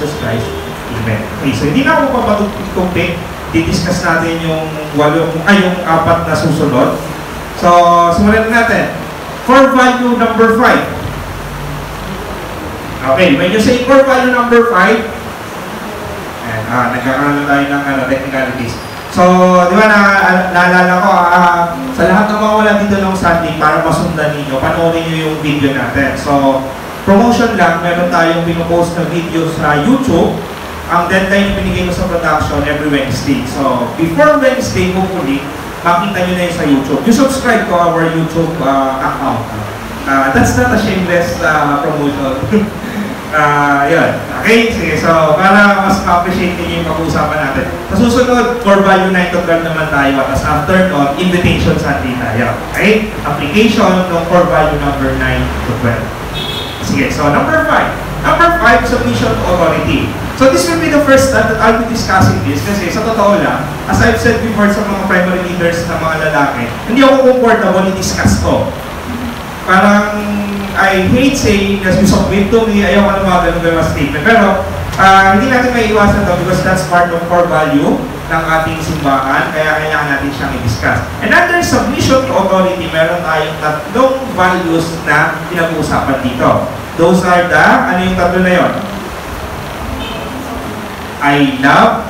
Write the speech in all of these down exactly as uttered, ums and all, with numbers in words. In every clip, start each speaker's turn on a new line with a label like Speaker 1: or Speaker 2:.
Speaker 1: Jesus Christ. Amen. Okay, so hindi na ako papatugtog-tugtog. Didiscuss natin yung walong, ay yung apat na susunod. So, simulan natin. Core value number five. Okay, when you say core value number five, ayan, ah, nagkakaroon tayo ng ano, technicalities. So, di ba na, naalala ko, ah, sa lahat ng mga wala dito ng Sunday, para masundan ninyo, panoorin nyo yung video natin. So, promotion lang, meron tayong pinupost na video sa YouTube. Ang deadline na binigay ko sa production every Wednesday. So, before Wednesday, hopefully, makita nyo na yun sa YouTube. You subscribe to our YouTube uh, account. Uh, that's not a shameless uh, promotion. uh, yun. Okay? Sige. So, para mas ma-appreciate niyo yung pag-uusapan natin. Sa susunod, core value nine to twelve naman tayo. Tapos after nun, invitation Sunday tayo. Okay? Application ng core value number nine to twelve. Sige. So, number five. Number five, submission to authority. So this will be the first time that I'll be discussing this kasi sa totoo lang, as I've said before sa mga primary leaders na mga lalaki, hindi ako comfortable i-discuss to. Parang, I hate saying that you submit to me, ayaw ka na mga ganun-ganun statement. Pero, uh, hindi natin may iwasan to because that's part of core value ng ating simbahan, kaya kailangan natin siyang i-discuss. And under submission to authority, meron tayong tatlong values na pinag-uusapan dito. Those are the, ano yung tatlo na yun? I love,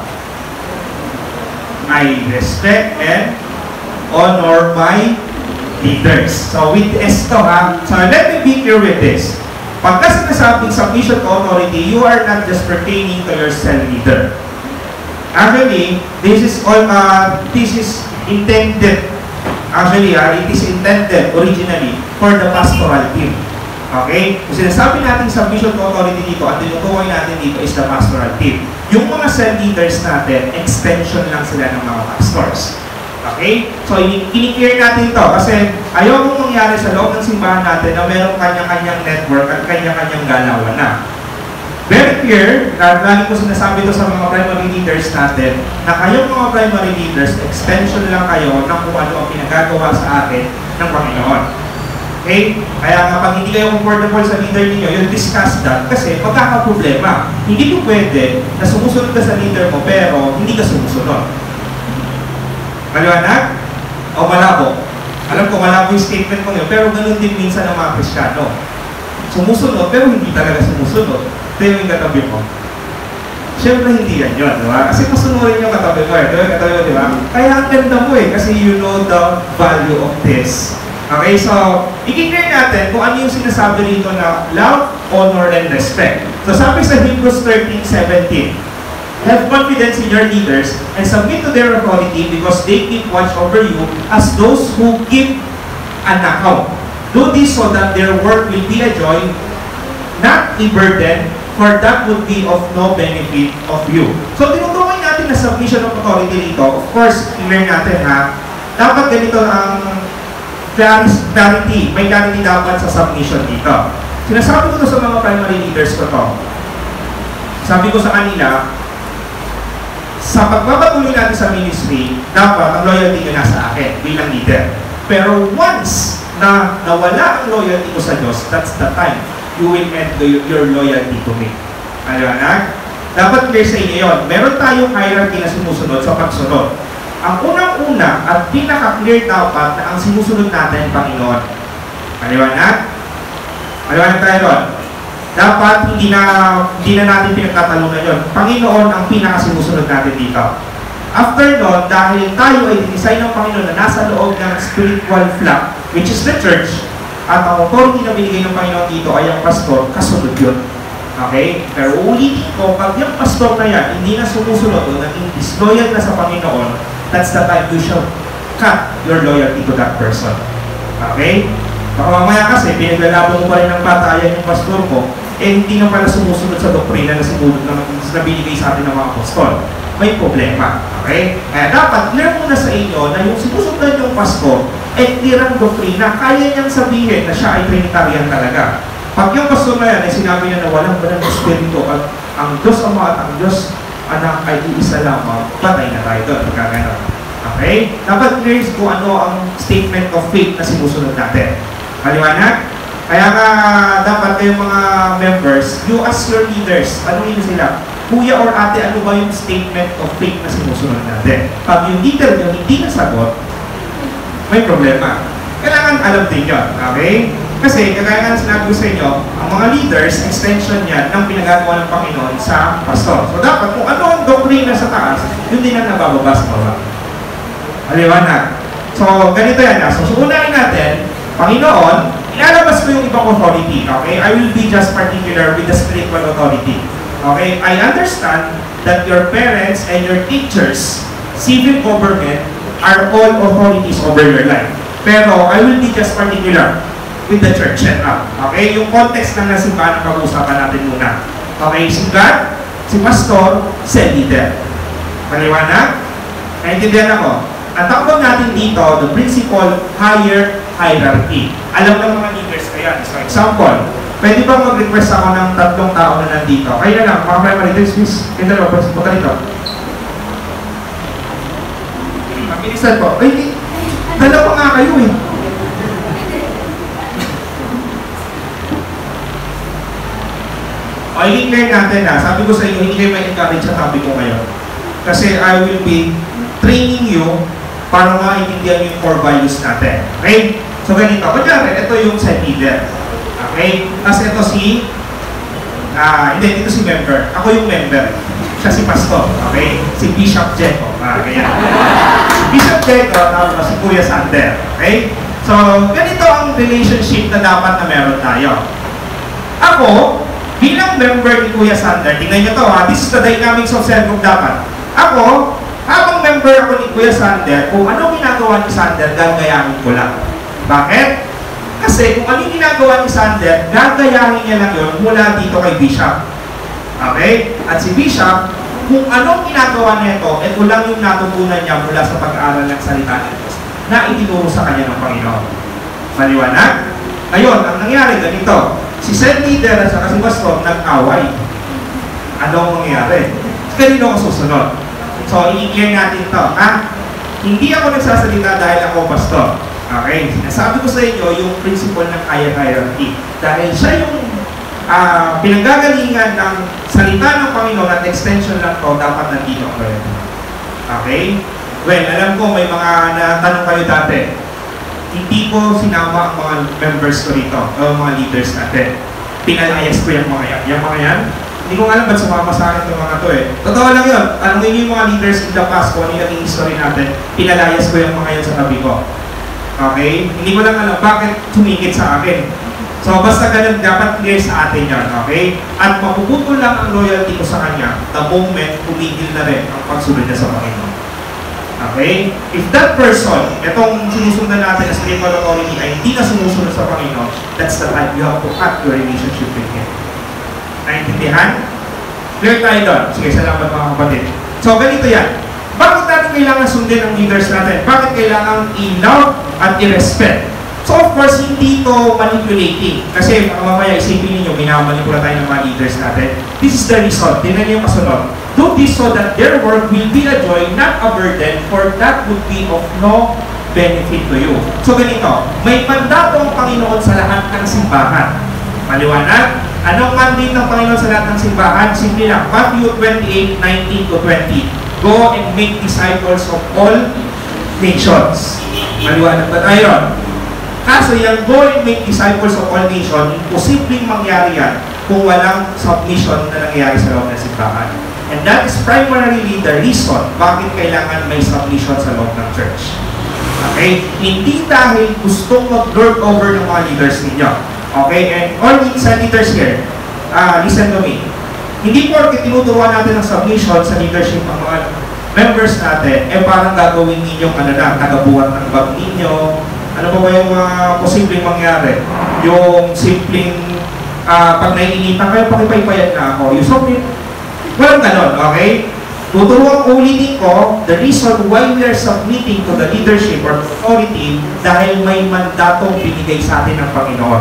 Speaker 1: I respect, and honor my leaders. So with S to ha, so let me be clear with this. Pagka sinasabing submission to authority, you are not just pertaining to your cell leader. Actually, this is all, uh, this is intended, actually uh, it is intended originally for the pastoral team. Okay? Kung sinasabi natin submission to authority dito, at tinutukoy natin dito is the pastoral team. Yung mga cell leaders natin, extension lang sila ng mga pastors. Okay? So, kiniklear natin ito kasi ayaw mong mangyari sa loob ng simbahan natin na merong kanya-kanyang network at kanya-kanyang galawan na. Very clear, na lagi ko sinasabi ito sa mga primary leaders natin, na kayong mga primary leaders, extension lang kayo ng kung ano ang pinagagawa sa atin ng Panginoon. Okay? Kaya nga pag hindi kayo comfortable sa leader ninyo, you'll discuss that kasi magkakaproblema. Hindi ko pwede na sumusunod ka sa leader mo pero hindi ka sumusunod. Maliwanag? O malabo? Alam ko malabo yung statement ko yun, pero ganun din minsan ang mga Kristiyano. Sumusunod pero hindi talaga sumusunod. Ito yung katabi mo. Siyempre hindi yan yun, di ba? Kasi masunurin yung katabi mo eh. Ito yung katabi mo, di ba? Kaya ang ganda mo eh, kasi you know the value of this. Okay, so, i-clear natin kung ano yung sinasabi rito na love, honor, and respect. So, sabi sa Hebrews thirteen seventeen, have confidence in your leaders and submit to their authority because they keep watch over you as those who give an account. Do this so that their work will be a joy, not a burden, for that would be of no benefit of you. So, tinutukoy natin na submission of authority rito. Of course, clear natin ha, dapat ganito ang clarity. May clarity dapat sa submission dito. Sinasabi ko to sa mga primary leaders ko to. Sabi ko sa kanila, sa pagpapatuloy natin sa ministry, dapat ang loyalty nyo nasa akin bilang leader. Pero once na nawala ang loyalty ko sa Diyos, that's the time you will end your loyalty to me. Aliwanag? Dapat clear sa inyo yun. Meron tayong hierarchy na sumusunod sa pagsunod. Ang unang-una at pinaka-clear dapat na ang sinusunod natin, Panginoon. Maliwanag? Maliwanag tayo doon. Dapat hindi na, hindi na natin pinagtatalunan yun. Panginoon ang pinaka-sinusunod natin dito. After doon, dahil tayo ay dinesign ng Panginoon na nasa loob ng spiritual flock, which is the church, at ang authority na binigay ng Panginoon dito ay ang pastor, kasunod yun. Okay? Pero ulitin ko, pag yung pastor na yan, hindi na sumusunod o naging disloyal na sa Panginoon, that's the time you shall cut your loyalty to that person. Okay? Baka mamaya kasi, pinaglalaban mo pa rin ng patayan yung pastor ko, eh hindi na pala sumusunod sa doktrina na sinulog na, na binigay sa atin ng mga apostol. May problema. Okay? Kaya dapat, clear muna sa inyo na yung sinusundan yung pastor, eh clear ang doktrina, kaya niyang sabihin na siya ay Trinitarian talaga. Pag yung pastor na yan ay sinabi niya na walang walang espiritu at ang Diyos Ama at ang Diyos Anak ay iisa lamang, patay na tayo doon. Pagkaganon. Okay? Dapat clear kung ano ang statement of faith na sinusunod natin. Maliwanag? Kaya nga, dapat kayong mga members, you ask your leaders, tanungin sila, kuya or ate, ano ba yung statement of faith na sinusunod natin? Pag yung leader nyo hindi nasagot, may problema. Kailangan alam din yun, okay? Kasi, kagaya nga sinabi ko sa inyo, ang mga leaders, extension yan ng pinagagawa ng Panginoon sa pastor. So, dapat kung ano ang doktrina sa taas, yun din ang nabababa sa baba. Maliwanag. So, ganito yan na. So, unahin natin, Panginoon, ilalabas ko yung ibang authority, okay? I will be just particular with the spiritual authority. Okay? I understand that your parents and your teachers, civil government, are all authorities over your life. Pero, I will be just particular with the church setup. Okay? Yung context lang ng simbahan ang pag-uusapan natin muna. Okay? Si God, si pastor, si leader. Maliwanag? Naintindihan ako? Ang tawag natin dito, the principle higher hierarchy. Alam ng mga leaders kaya. So, example, pwede bang mag-request ako ng tatlong tao na nandito? Kaya lang, mga primary leaders, please, kayo dalawa, punta dito. Mabilisan po. Ay, dalawa nga kayo eh. O, i-clear natin na. Sabi ko sa inyo, hindi kayo ma-encourage sa tabi ko ngayon. Kasi I will be training you para maintindihan yung core values natin. Okay? So, ganito. Kunyari, ito yung side leader. Okay? Tapos ito si, ah, hindi, ito si member. Ako yung member. Siya si pastor. Okay? Si Bishop Jeco. Ah, ganyan. Si Bishop Jeco, tapos si Kuya Sander. Okay? So, ganito ang relationship na dapat na meron tayo. Ako, bilang member ni Kuya Sander, tingnan nyo to ha, this is the dynamics of self-group dapat. Ako, habang member ako ni Kuya Sander, kung ano ginagawa ni Sander, gagayahin ko lang. Bakit? Kasi kung ano ginagawa ni Sander, gagayahin niya lang yun mula dito kay Bishop. Okay? At si Bishop, kung anong ginagawa niya ito, ito lang yung natutunan niya mula sa pag-aaral ng salita ng Diyos na itinuro sa kanya ng Panginoon. Maliwanag? Ngayon, ang nangyari ganito, si said leader at saka si pastor nag-away. Ano ang mangyari? Kanino ko susunod? So, i-clear natin ito. Ha? Hindi ako nagsasalita dahil ako pastor. Okay? Nasabi ko sa inyo yung principle ng higher hierarchy. Dahil siya yung uh, pinanggagalingan ng salita ng Panginoon at extension lang to, dapat nandito ako rin. Okay? Well, alam ko may mga natanong kayo dati. Hindi ko sinama ang mga members ko rito, o mga leaders natin. Pinalayas ko yung mga yan. Yung mga yan, hindi ko alam ba't sumama sa akin itong mga to eh. Totoo lang yun. Tanungin niyo yung mga leaders in the past kung ano yung naging history natin. Pinalayas ko yung mga yan sa tabi ko. Okay? Hindi ko lang alam bakit sumingit sa akin. So, basta ganun, dapat clear sa atin yan. Okay? At mapuputol lang ang loyalty ko sa kanya the moment tumigil na rin ang pagsunod niya sa Panginoon. Okay? If that person, itong sinusundan natin as spiritual authority ay hindi na sumusunod sa Panginoon, that's the time you have to cut your relationship with Him. Naintindihan? Clear tayo doon. Sige, salamat mga kapatid. So, ganito yan. Bakit natin kailangan sundin ang leaders natin? Bakit kailangan i-love at i-respect? So, of course, hindi ito manipulating. Kasi mamaya isipin ninyo, minamanipula tayo ng mga leaders natin. This is the reason. Tingnan niyo yung masunod. Do this so that their work will be a joy, not a burden, for that would be of no benefit to you. So, ganito. May mandato ang Panginoon sa lahat ng simbahan. Maliwanag? Anong mandate ng Panginoon sa lahat ng simbahan? Simple lang. Matthew twenty-eight, nineteen to twenty. Go and make disciples of all nations. Maliwanag ba tayo? Kaso yung go and make disciples of all nations, imposibleng mangyari yan kung walang submission na nangyayari sa loob ng simbahan. And that is primarily the reason bakit kailangan may submission sa loob ng church. Okay? Hindi dahil gustong mag-lord over ng mga leaders ninyo. Okay? And all sa leaders here, uh, listen to me. Hindi porke tinuturuan natin ng submission sa leadership ng mga members natin, eh parang gagawin ninyong ano na, tagabuhat ng bag ninyo. Ano ba ba yung mga uh, posibleng mangyari? Yung simpleng, uh, pag naiinitan kayo, pakipaypayan na ako. You submit. Walang ganon, okay? Tuturuan ulitin ko, the reason why we are submitting to the leadership or authority dahil may mandatong binigay sa atin ng Panginoon.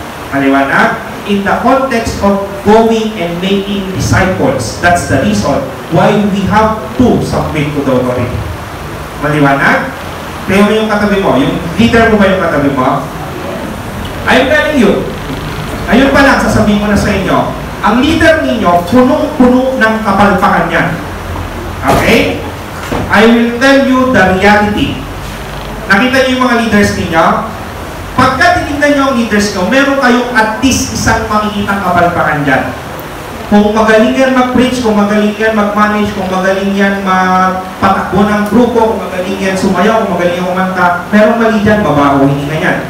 Speaker 1: Maliwanag? In the context of going and making disciples, that's the reason why we have to submit to the authority. Maliwanag? Kaya mo yung katabi mo, yung leader mo ba yung katabi mo? I'm telling you, ayun pa lang, sasabihin ko na sa inyo, ang leader ninyo, punong-puno ng kapalpakan yan. Okay? I will tell you the reality. Nakita niyo yung mga leaders ninyo? Pagka tinignan niyo ang leaders nyo, meron kayong at least isang makikitang kapalpakan dyan. Kung magaling yan mag-preach, kung magaling yan mag-manage, kung magaling yan magpatakbo ng grupo, kung magaling yan sumayaw, kung magaling yan kumanta, meron mali dyan, babaho, hindi na yan.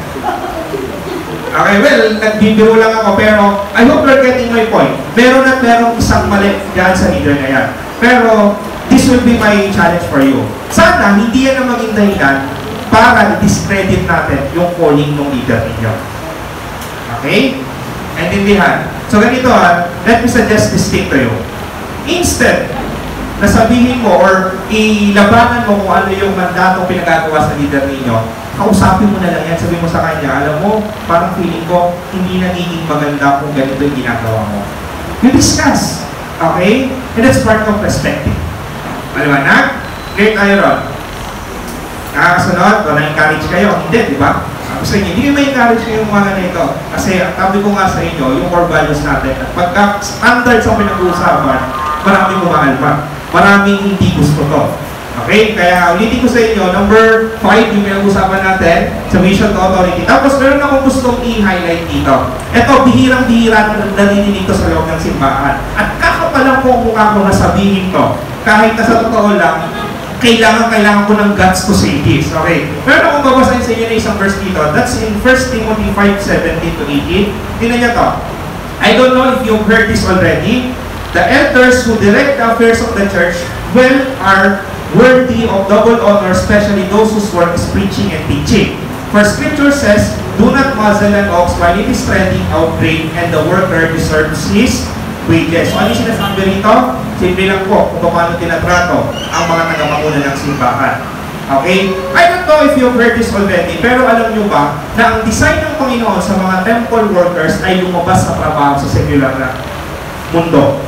Speaker 1: Okay, well, nagbibiro lang ako, pero I hope you're getting my point. Meron at meron isang mali dyan sa leader na yan. Pero, this will be my challenge for you. Sana, hindi yan ang maging dahilan para discredit natin yung calling ng leader ninyo. Okay? Naintindihan? So ganito ha, let me suggest this thing to you. Instead, na sabihin mo or ilabanan mo kung ano yung mandatong pinagagawa sa leader ninyo, kausapin mo na lang yan, sabihin mo sa kanya, alam mo, parang feeling ko, hindi nagiging maganda kung ganito yung ginagawa mo. You discuss. Okay? And that's part of perspective. Maliwanag? Clear tayo ron. Nakakasunod, o na-encourage kayo, hindi, di ba? Sabi sa inyo, hindi kayo ma-encourage kayo yung mga ganito. Kasi, sabi ko nga sa inyo, yung core values natin, at pagka standards ang pinag-uusapan, maraming kumahal pa. Maraming hindi gusto to. Okay? Kaya, ulitin ko sa inyo, number five, yung pinag-uusapan natin, submission to authority. Tapos, meron akong gustong i-highlight dito. Ito, bihirang-bihira na narinig to sa loob ng simbahan. At kakapalang ko kung ako na sabihin to, kahit na sa totoo lang, kailangan, kailangan ko ng guts to say this. Okay. Pero kung babasahin sa inyo na isang verse dito, that's in First Timothy five, seventeen to eighteen. Tingnan niyo to. I don't know if you've heard this already. The elders who direct the affairs of the church well are worthy of double honor, especially those whose work is preaching and teaching. For Scripture says, do not muzzle an ox while it is treading out grain, and the worker deserves his wages. So, ano yung sinasabi rito? Simple lang po kung paano tinatrato ang mga taga-manguna ng simbahan. Okay? I don't know if you've heard this already, pero alam nyo ba na ang design ng Panginoon sa mga temple workers ay lumabas sa trabaho sa secular na mundo.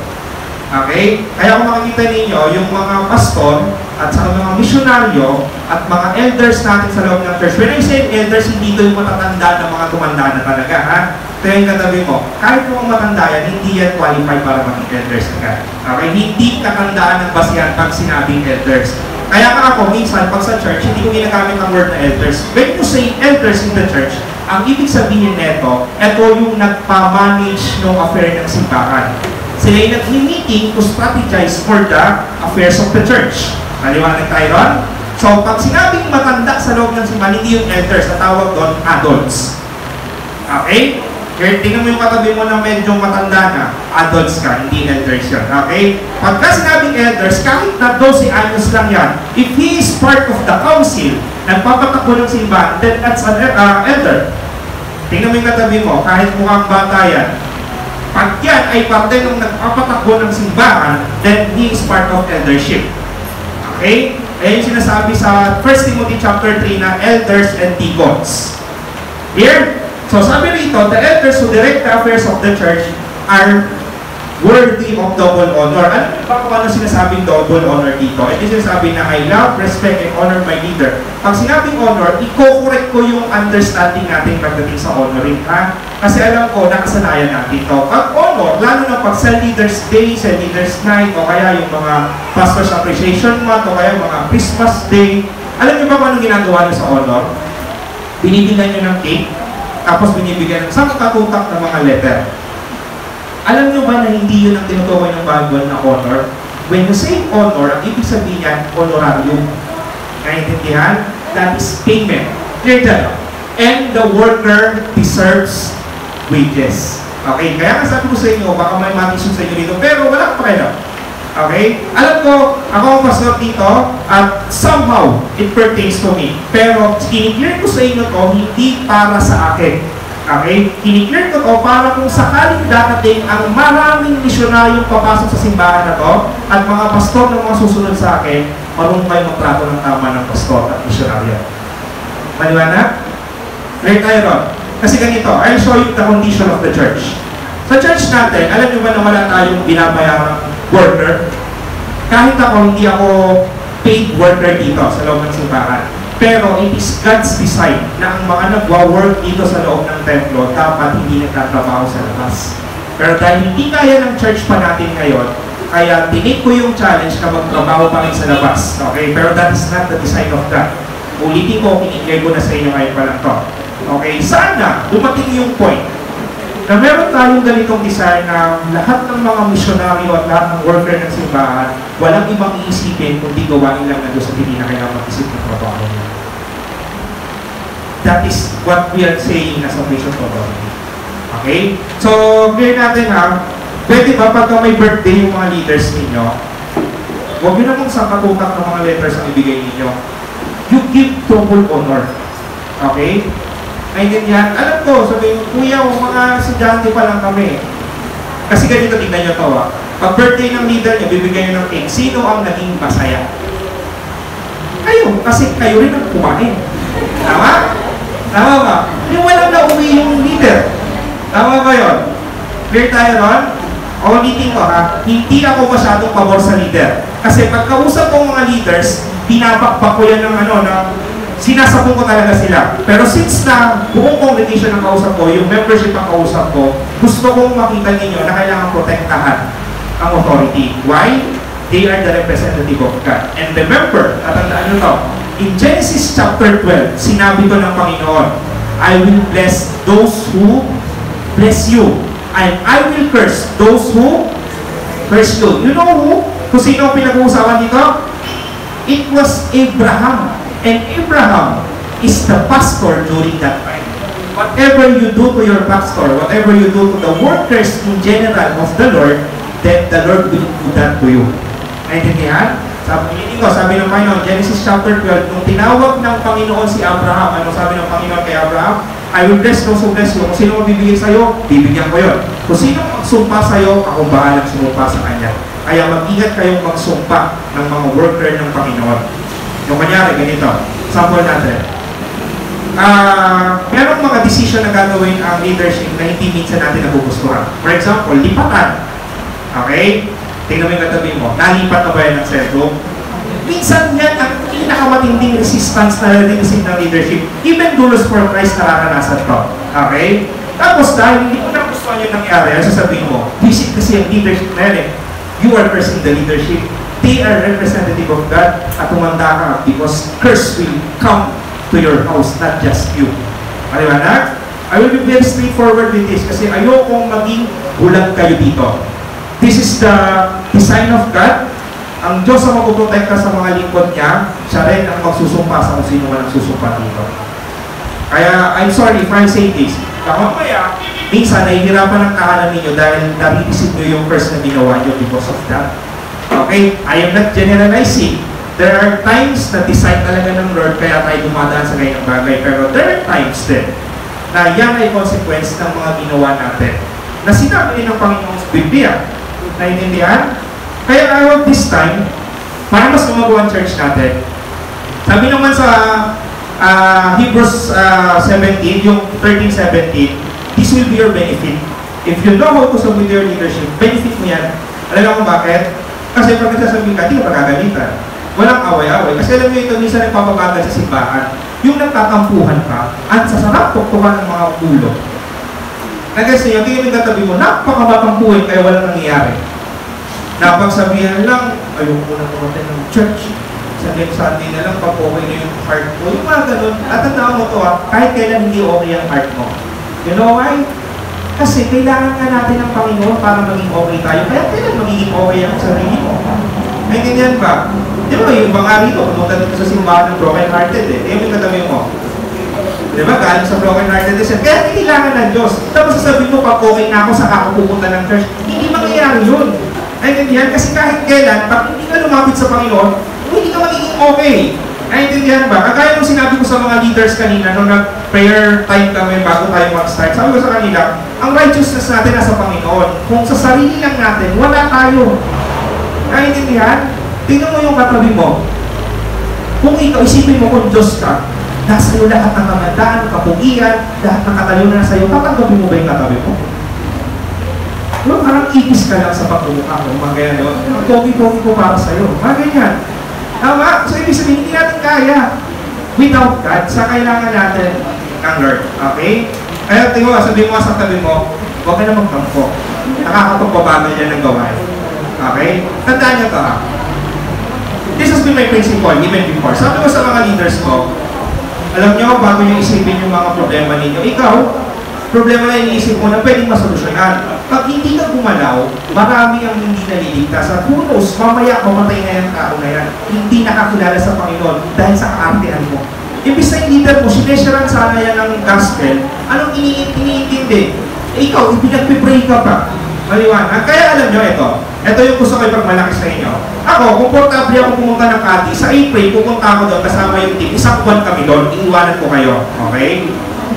Speaker 1: Okay? Kaya kung makikita ninyo, yung mga pastor at sa mga misyonaryo at mga elders natin sa loob ng church. When I say elders, hindi ito yung matatanda na mga tumanda na talaga, ha? Kaya yung katabi mo, kahit kung matanda yan, hindi yan qualified para maging elders agad. Okay? Hindi katandaan ng basihan pag sinabing elders. Kaya ka ako, minsan, pag sa church, hindi ko ginagamit ang word na elders. When you say elders in the church, ang ibig sabihin neto, ito yung nagpa-manage ng affair ng simbahan. Sila yung nag-meeting to strategize for the affairs of the church. Maliwanag tayo ron? So, pag sinabing matanda sa loob ng simbahan, hindi yung elders, natawag doon, adults. Okay? Kaya tingnan mo yung katabi mo na medyo matanda na, adults ka, hindi elders yun. Okay? Pagka sinabing elders, kahit na twelve anyos lang yan, if he is part of the council, nagpapatakbo ng simbahan, then that's an uh, elder. Tingnan mo yung katabi mo, kahit mukhang bata yan, pag yan ay parte ng nagpapatakbo ng simbahan, then he is part of eldership. Okay? Ayan yung sinasabi sa First Timothy chapter three na elders and deacons. Here, so sabi rito, the elders who direct the affairs of the church are worthy of double honor. Ano ba kung ano sinasabing double honor dito? Ito sinasabi na I love, respect, and honor my leader. Pag sinabing honor, i-correct ko yung understanding natin pagdating sa honoring, ha? Kasi alam ko, nakasanayan natin ito. Pag honor, lalo na pag sa Leaders Day, sa Leaders Night, o kaya yung mga Pastors Appreciation Month, o kaya mga Christmas Day, alam niyo ba kung anong ginagawa niyo sa honor? Binibigyan niyo ng cake, tapos binibigyan ng isang katutak ng mga letter. Alam niyo ba na hindi yun ang tinutukoy ng Bible na honor? When you say honor, ang ibig sabihin yan, honorarium. Naintindihan? That is payment. Clear that? And the worker deserves wages. Okay? Kaya nga sabi ko sa inyo, baka may matisyon sa inyo dito, pero wala pa kayo. Okay? Alam ko, ako ang pastor dito, at somehow, it pertains to me. Pero, kiniklear ko sa inyo to, hindi para sa akin. Okay? Kiniklear ko to para kung sakaling dadating ang maraming misyonaryong papasok sa simbahan na to, at mga pastor na mga susunod sa akin, marunong kayo magtrato ng tama ng pastor at misyonaryo. Maliwanag? Clear tayo ron. Kasi ganito, I'll show you the condition of the church. Sa church natin, alam niyo ba na wala tayong binabayarang worker? Kahit ako, hindi ako paid worker dito sa loob ng simbahan. Pero it is God's design na ang mga nagwa-work dito sa loob ng templo dapat hindi nagtatrabaho sa labas. Pero dahil hindi kaya ng church pa natin ngayon, kaya tinik ko yung challenge na magtrabaho pa rin sa labas. Okay? Pero that is not the design of God. Ulitin ko, kinigay ko na sa inyo ngayon pa lang to. Okay? Sana dumating yung point na meron tayong ganitong design na lahat ng mga misyonaryo at lahat ng worker ng simbahan, walang ibang iisipin kundi gawain lang na doon sa hindi na kailangan mag-isip ng trabaho. That is what we are saying as a vision authority. Okay? So, clear natin ha, pwede ba pagka may birthday yung mga leaders ninyo, huwag nyo namang sa katutak ng mga letters ang ibigay ninyo. You give double honor. Okay? Naintindihan? Alam ko, sabi ko, kuya, mga estudyante pa lang kami. Kasi ganito, tignan nyo to ha. Pag birthday ng leader nyo, bibigyan nyo ng cake. Sino ang naging masaya? Kayo, kasi kayo rin ang kumain. Tama? Tama ba? Yung walang nauwi yung leader. Tama ba yun? Clear tayo ron? O ulitin ko ha, hindi ako masyadong pabor sa leader. Kasi pagkausap ko mga leaders, pinapakpak ko yan ng ano, ng sinasabong ko talaga sila. Pero since na buong congregation ang kausap ko, yung membership ang kausap ko, gusto kong makita ninyo na kailangan protektahan ang authority. Why? They are the representative of God. And remember, tatandaan nyo to, in Genesis chapter twelve, sinabi to ng Panginoon, I will bless those who bless you, and I will curse those who curse you. You know who? Kung sino ang pinag-uusapan dito? It was Abraham. And Abraham is the pastor during that time. Whatever you do to your pastor, whatever you do to the workers in general of the Lord, then the Lord will do that to you. Naintindihan? Sabi, ko, sabi ng Panginoon, Genesis chapter twelve, nung tinawag ng Panginoon si Abraham, ano sabi ng Panginoon kay Abraham? I will bless those who bless you. Kung sino magbibigay sa'yo, bibigyan ko yun. Kung sino magsumpa sa'yo, ako bahalang sumumpa sa kanya. Kaya mag-ingat kayong magsumpa ng mga worker ng Panginoon. Yung kanyari, ganito. Sample natin. Ah, uh, merong mga decision na gagawin ang leadership na hindi minsan natin nagugustuhan. For example, lipatan. Okay? Tingnan mo yung katabi mo. Nalipat na ba yan ng cellphone? Minsan yan ang pinakamatinding resistance na narinig ng leadership. Even Doulos for Christ nararanasan to. Okay? Tapos dahil hindi mo nagustuhan yung nangyari, ang sasabihin mo, visit kasi yung leadership na yan eh. You are cursing the leadership. They are representative of God at tumanda ka because curse will come to your house, not just you. Maliwanag? I will be very straightforward with this kasi ayokong maging bulag kayo dito. This is the design of God. Ang Diyos ang magpuprotekta sa mga lingkod niya, siya rin ang magsusumpa sa kung sino man ang susumpa dito. Kaya, I'm sorry if I say this. Kamamaya, minsan nahihirapan ang kahanan ninyo dahil narinisip nyo yung curse na ginawa nyo because of that. Okay? I am not generalizing. There are times na design talaga ng Lord kaya tayo dumadaan sa ganyang bagay. Pero there are times din na yan ay consequence ng mga ginawa natin. Na sinabi rin ng Panginoon sa Biblia. Naintindihan? Kaya I hope this time, para mas lumago ang church natin, sabi naman sa uh, Hebrews uh, seventeen, yung thirteen seventeen, this will be your benefit. If you know how to submit your leadership, benefit mo yan. Alam mo bakit? Kasi pag nagsasabi ka, di ka pagkagalitan. Walang away-away. Kasi alam mo ito, minsan nagpapabagal sa simbahan. Yung nagtatampuhan ka, at sasarap tuktukan ng mga ulo. Nag-guess niyo, tingin yung katabi mo, napakabatampuhin kaya walang nangyayari. Napagsabihan lang, ayoko na pumunta ng church. Sa next Sunday na lang, pag-okay na yung heart mo. Yung mga ganun, at tandaan mo to ha, kahit kailan hindi okay ang heart mo. You know why? Kasi kailangan nga natin ng Panginoon para maging okay tayo. Kaya kailan magiging okay ang sarili mo? Naintindihan ba? Di ba, yung mga rito, pumunta dito sa simbahan ng broken hearted eh. Eh, yung katabi mo. Di ba, galing sa broken hearted eh. Kaya kailangan ng Diyos. Tapos sasabihin mo, pag okay na ako, saka ako pupunta ng church. Hindi mangyayari yun. Naintindihan? Kasi kahit kailan, pag hindi ka lumapit sa Panginoon, hindi ka magiging okay. Naintindihan ba? Kagaya nung sinabi ko sa mga leaders kanina, nung nag-prayer time kami bago tayo mag-start, sabi ko sa kanila, ang righteousness natin nasa Panginoon. Kung sa sarili lang natin, wala tayo. Naintindihan? Tingnan mo yung katabi mo. Kung ikaw, isipin mo kung Diyos ka, nasa iyo lahat ng kamandaan, kapugian, lahat ng kataliw na nasa iyo, tatanggapin mo ba yung katabi mo? Well, parang ipis ka lang sa pagmumukha mo, mga ganyan yun. Ang pogi-pogi ko para sa'yo. Mga ganyan. Tama? So, ibig sabihin, hindi natin kaya. without God, sa kailangan natin ng Lord. Okay? Kaya tingin mo, sabihin mo sa tabi mo, huwag ka na magtampo. Nakakapagpabagal yan ng gawain. Okay? Tandaan niyo to ha. This has been my principle even before. Sabi ko sa mga leaders ko, alam niyo, bago niyo isipin yung mga problema ninyo, ikaw, problema na iniisip mo na pwedeng masolusyonan. Pag hindi ka gumalaw, marami ang hindi naliligtas. At who knows, mamaya mamatay na yung tao na yan. Hindi nakakilala sa Panginoon dahil sa kaartehan mo. Ibig sa leader mo, sinesyaran sana yan ng gospel, anong iniintindi? Eh, ikaw, pinagpipray ka pa. Maliwanag. Kaya alam nyo, ito. Ito yung gusto ko ipagmalaki sa inyo. Ako, komportable ako pumunta ng Cati. Sa April, pupunta ako doon kasama yung team. Isang buwan kami doon. Iiwanan ko kayo. Okay?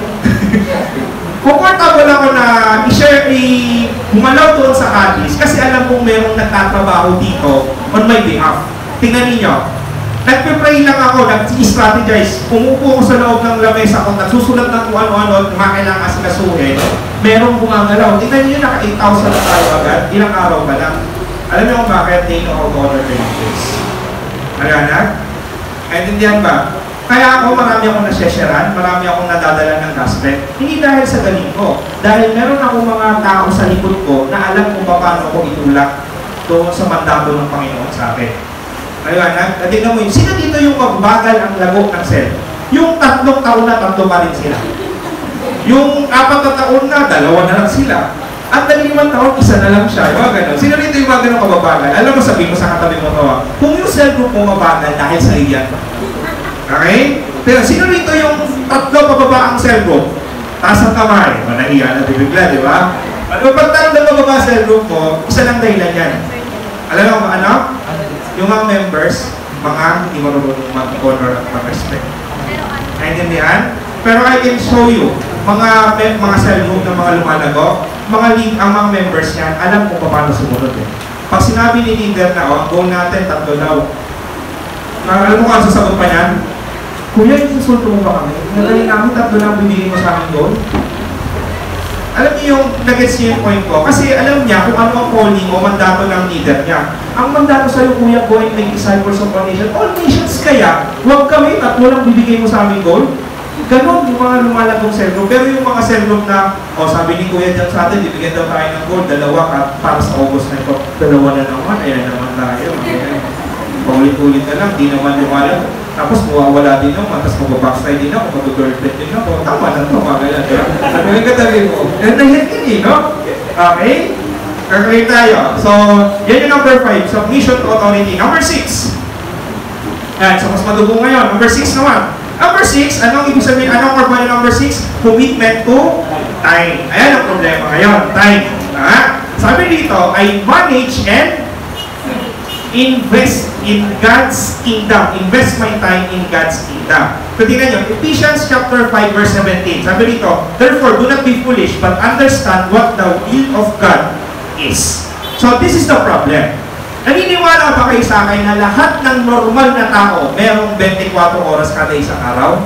Speaker 1: Komportable ako na i-share, i-humalaw doon sa Cati. Kasi alam kong merong nagtatrabaho dito on my behalf. Tingnan ninyo. Nagpipray lang ako, nag-strategize. Pumupo ko sa loob ng lamesa ko, nagsusulat ng kung ano-ano at mga kailangan kasi kasuhin. Merong bumangalaw. Tingnan niyo, naka eight thousand na tayo agad. Ilang araw pa lang. Alam niyo kung bakit? They know how to honor their leaders. Mariana? Naintindihan ba? Kaya ako, marami akong nasesyaran, marami akong nadadala ng gospel. Hindi dahil sa galing ko. Dahil meron akong mga tao sa likod ko na alam kung paano ako itulak doon sa mandato ng Panginoon sa akin. Mariana? At tingnan mo yun, sino dito yung magbagal ang lago ng sel? Yung tatlong taon na, tatlo pa rin sila. Yung apat na taon na, dalawa na lang sila. At nalimang taon, isa na lang siya. Yung mga ganun. Sino rito yung mga ganun kababagal? Alam mo, sabihin mo sa katabi mo ito, kung yung cell group mo mabagal dahil sa iyan. Okay? Pero sino rito yung tatlo pababa ang cell group? Taas ang kamay. Manahiya na bibigla, di ba? At kapag tatlo pababa ang cell group mo, isa lang dahilan yan. Alam mo ba ano? Yung mga members, mga hindi marunong mag-honor at mag-respect. Naintindihan? Pero I can show you, mga mga cell group na mga lumalago, mga lead, ang mga members yan, alam kung paano sumunod eh. Pag sinabi ni leader na, oh, goal natin, tatlo daw. Alam mo kung sasagot pa yan? Kuya, susulto mo ba kami? Nagaling namin, tatlo lang bibigyan mo sa akin goal. Alam niyo yung nag-gets niyo yung point ko. Kasi alam niya kung ano ang calling o mandato ng leader niya. Ang mandato sa'yo, kuya, go and make disciples of all nations. All nations kaya, huwag kami, tatlo lang bibigay mo sa amin goal. Ganon yung mga lumalagong cell group. Pero yung mga cell group na, o oh, sabi ni Kuya dyan sa atin, bibigyan daw tayo ng goal, dalawa ka, para sa August na ito. Dalawa na naman, ayan naman tayo. Paulit-ulit na lang, di naman lumalag. Tapos mawawala din naman, tapos mababackslide din ako, mag-girlfriend din ako. Tama na ito, mga ganyan. Sabi nga katabi mo, yan na yan yun eh, no? Okay? Kakalik tayo. So, yan yung number five, submission to authority. Number six. Yan, so mas madugo ngayon. Number six naman. Number six, anong ibig sabihin? Anong korban ng number six? Commitment to time. Ayan ang problema ngayon, time. Ha? Sabi dito, I manage and invest in God's kingdom. Invest my time in God's kingdom. So, tingnan nyo, Ephesians chapter five, verse seventeen. Sabi dito, therefore, do not be foolish, but understand what the will of God is. So, this is the problem. Naniniwala ba kayo sa akin na lahat ng normal na tao merong twenty-four oras kada isang araw?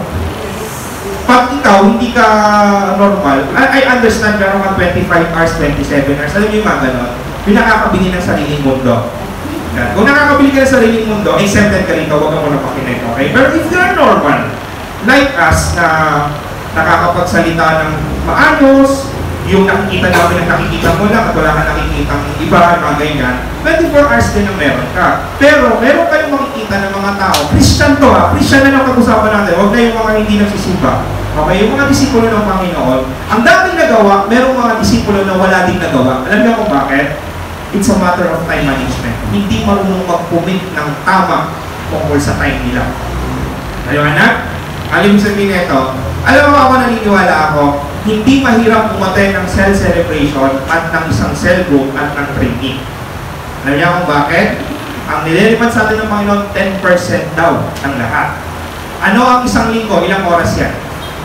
Speaker 1: Pag ikaw, hindi ka normal, I, I understand meron kang twenty-five hours, twenty-seven hours. Alam niyo yung mga ganon? Yung nakakabili ng sariling mundo. Kung nakakabili ka ng sariling mundo, exempted ka rito, huwag ka muna pakinig, okay? Pero if you're normal, like us, na nakakapagsalita ng maayos, yung nakikita namin na nakikita mo lang at wala ka nakikita ng iba, mga ganyan, twenty-four hours din ang meron ka. Pero meron kayong makikita ng mga tao, Christian to ha, Christian na lang pag-usapan natin, huwag na yung mga hindi nagsisimba. Okay, yung mga disipulo ng Panginoon, ang daming nagawa, merong mga disipulo na wala din nagawa. Alam niyo kung bakit? It's a matter of time management. Hindi marunong mag-commit ng tama tungkol sa time nila. Ayun anak, alim sabihin nito, alam mo ako, naniniwala ako, hindi mahirap umatay ng cell celebration at ng isang cell group at ng training. Alam niya kung bakit? Ang nililipat sa atin ng Panginoon, ten percent daw ng lahat. Ano ang isang linggo? Ilang oras yan?